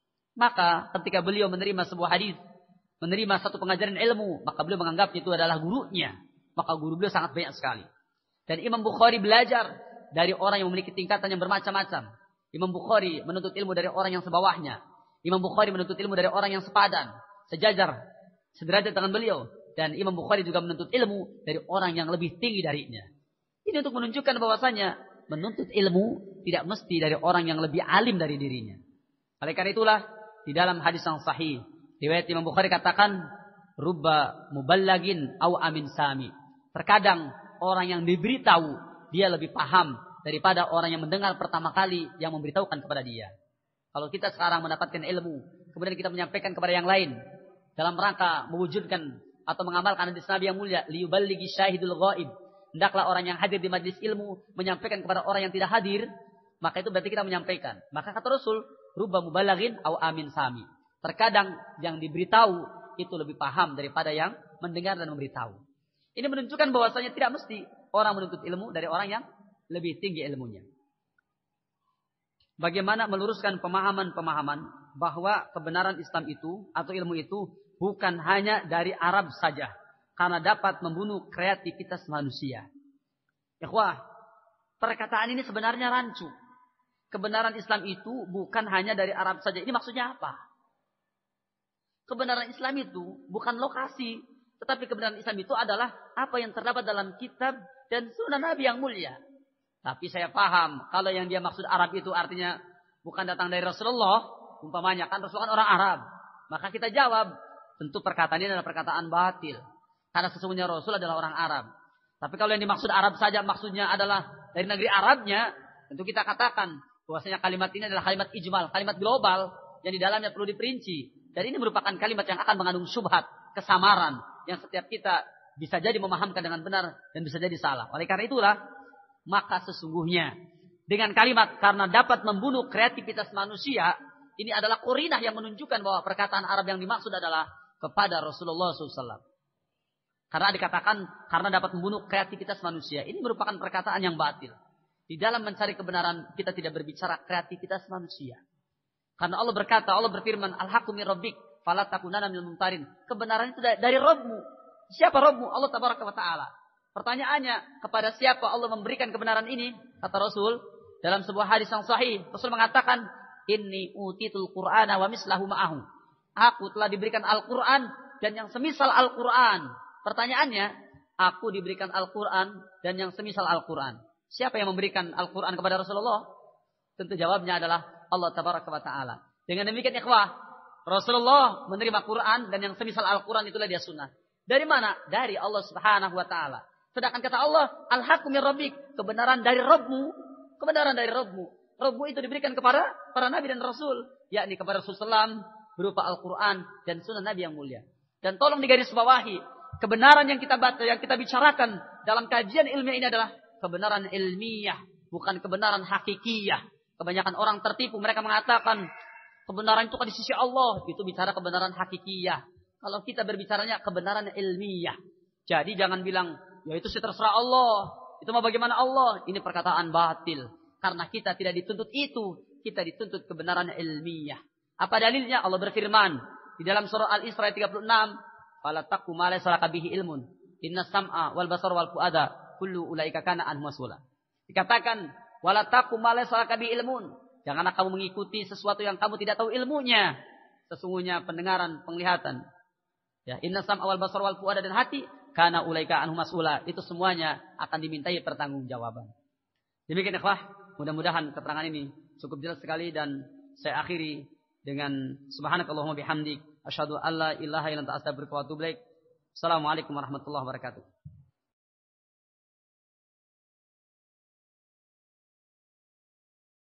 Maka ketika beliau menerima sebuah hadis, menerima satu pengajaran ilmu, maka beliau menganggap itu adalah gurunya. Maka guru beliau sangat banyak sekali. Dan Imam Bukhari belajar dari orang yang memiliki tingkatan yang bermacam-macam. Imam Bukhari menuntut ilmu dari orang yang sebawahnya. Imam Bukhari menuntut ilmu dari orang yang sepadan, sejajar, sederajat dengan beliau. Dan Imam Bukhari juga menuntut ilmu dari orang yang lebih tinggi darinya. Ini untuk menunjukkan bahwasanya menuntut ilmu tidak mesti dari orang yang lebih alim dari dirinya. Oleh karena itulah, di dalam hadis yang sahih, riwayat Imam Bukhari katakan, rubba muballagin au amin sami. Terkadang orang yang diberitahu, dia lebih paham daripada orang yang mendengar pertama kali yang memberitahukan kepada dia. Kalau kita sekarang mendapatkan ilmu, kemudian kita menyampaikan kepada yang lain, dalam rangka mewujudkan atau mengamalkan hadis Nabi yang mulia, liyuballigi syahidul ghaib. Hendaklah orang yang hadir di majlis ilmu menyampaikan kepada orang yang tidak hadir, maka itu berarti kita menyampaikan. Maka kata Rasul, rubba mubalaghin au amin sami. Terkadang yang diberitahu itu lebih paham daripada yang mendengar dan memberitahu. Ini menunjukkan bahwasanya tidak mesti orang menuntut ilmu dari orang yang lebih tinggi ilmunya. Bagaimana meluruskan pemahaman-pemahaman bahwa kebenaran Islam itu atau ilmu itu bukan hanya dari Arab saja, karena dapat membunuh kreativitas manusia. Ikhwah, perkataan ini sebenarnya rancu. Kebenaran Islam itu bukan hanya dari Arab saja. Ini maksudnya apa? Kebenaran Islam itu bukan lokasi, tetapi kebenaran Islam itu adalah apa yang terdapat dalam kitab dan sunnah Nabi yang mulia. Tapi saya paham, kalau yang dia maksud Arab itu artinya bukan datang dari Rasulullah, umpamanya kan Rasulullah kan orang Arab. Maka kita jawab, tentu perkataan ini adalah perkataan batil. Karena sesungguhnya Rasul adalah orang Arab. Tapi kalau yang dimaksud Arab saja maksudnya adalah dari negeri Arabnya, tentu kita katakan Bahwasanya kalimat ini adalah kalimat ijmal, kalimat global yang di dalamnya perlu diperinci. Dan ini merupakan kalimat yang akan mengandung syubhat, kesamaran yang setiap kita bisa jadi memahamkan dengan benar dan bisa jadi salah. Oleh karena itulah, maka sesungguhnya dengan kalimat karena dapat membunuh kreativitas manusia, ini adalah qorinah yang menunjukkan bahwa perkataan Arab yang dimaksud adalah kepada Rasulullah shallallahu alaihi wasallam. Karena dikatakan karena dapat membunuh kreativitas manusia. Ini merupakan perkataan yang batil. Di dalam mencari kebenaran kita tidak berbicara kreativitas manusia. Karena Allah berkata, Allah berfirman, Al-haqqu min rabbik, fala takunanna minal mumtarin. Kebenaran itu dari Rabbmu. Siapa Rabbmu? Allah tabaraka wa ta'ala. Pertanyaannya, kepada siapa Allah memberikan kebenaran ini? Kata Rasul, dalam sebuah hadis yang sahih, Rasul mengatakan, Inni utitul Qur'ana wa mislahu ma'ahu. Aku telah diberikan Al-Quran dan yang semisal Al-Quran. Pertanyaannya, aku diberikan Al-Quran dan yang semisal Al-Quran. Siapa yang memberikan Al-Quran kepada Rasulullah? Tentu jawabnya adalah Allah tabaraka wa ta'ala. Dengan demikian ikhwah, Rasulullah menerima Quran dan yang semisal Al-Quran itulah dia sunnah. Dari mana? Dari Allah subhanahu wa ta'ala. Sedangkan kata Allah, Al-haqqu min rabbik, kebenaran dari Rabbmu. Kebenaran dari Rabbmu. Rabbmu itu diberikan kepada para nabi dan rasul. Yakni kepada Rasulullah berupa Al-Quran dan sunnah Nabi yang mulia. Dan tolong digarisbawahi, kebenaran yang kita baca, yang kita bicarakan dalam kajian ilmiah ini adalah kebenaran ilmiah, bukan kebenaran hakikiyah. Kebanyakan orang tertipu, mereka mengatakan kebenaran itu kan di sisi Allah, itu bicara kebenaran hakikiyah. Kalau kita berbicaranya kebenaran ilmiah. Jadi jangan bilang, ya itu sih terserah Allah, itu mah bagaimana Allah. Ini perkataan batil. Karena kita tidak dituntut itu, kita dituntut kebenaran ilmiah. Apa dalilnya? Allah berfirman di dalam surah Al-Isra tiga puluh enam, "Fala taqu ma laysa laka bihi ilmun, inna sam'a wal basara wal fuada kullu ulaika kana anhu mas'ula." Dikatakan, "Wala taqu ma laysa laka bihi ilmun." Janganlah kamu mengikuti sesuatu yang kamu tidak tahu ilmunya. Sesungguhnya pendengaran, penglihatan, ya, inna sam'a wal basara wal fuada dan hati kana ulaika anhu mas'ula. Itu semuanya akan dimintai pertanggungjawaban. Demikian ikhwah, mudah-mudahan keterangan ini cukup jelas sekali dan saya akhiri dengan subhanakallahumma bihamdik asyhadu an la ilaha illa anta astaghfiruka wa atubu ilaik. Assalamualaikum warahmatullahi wabarakatuh.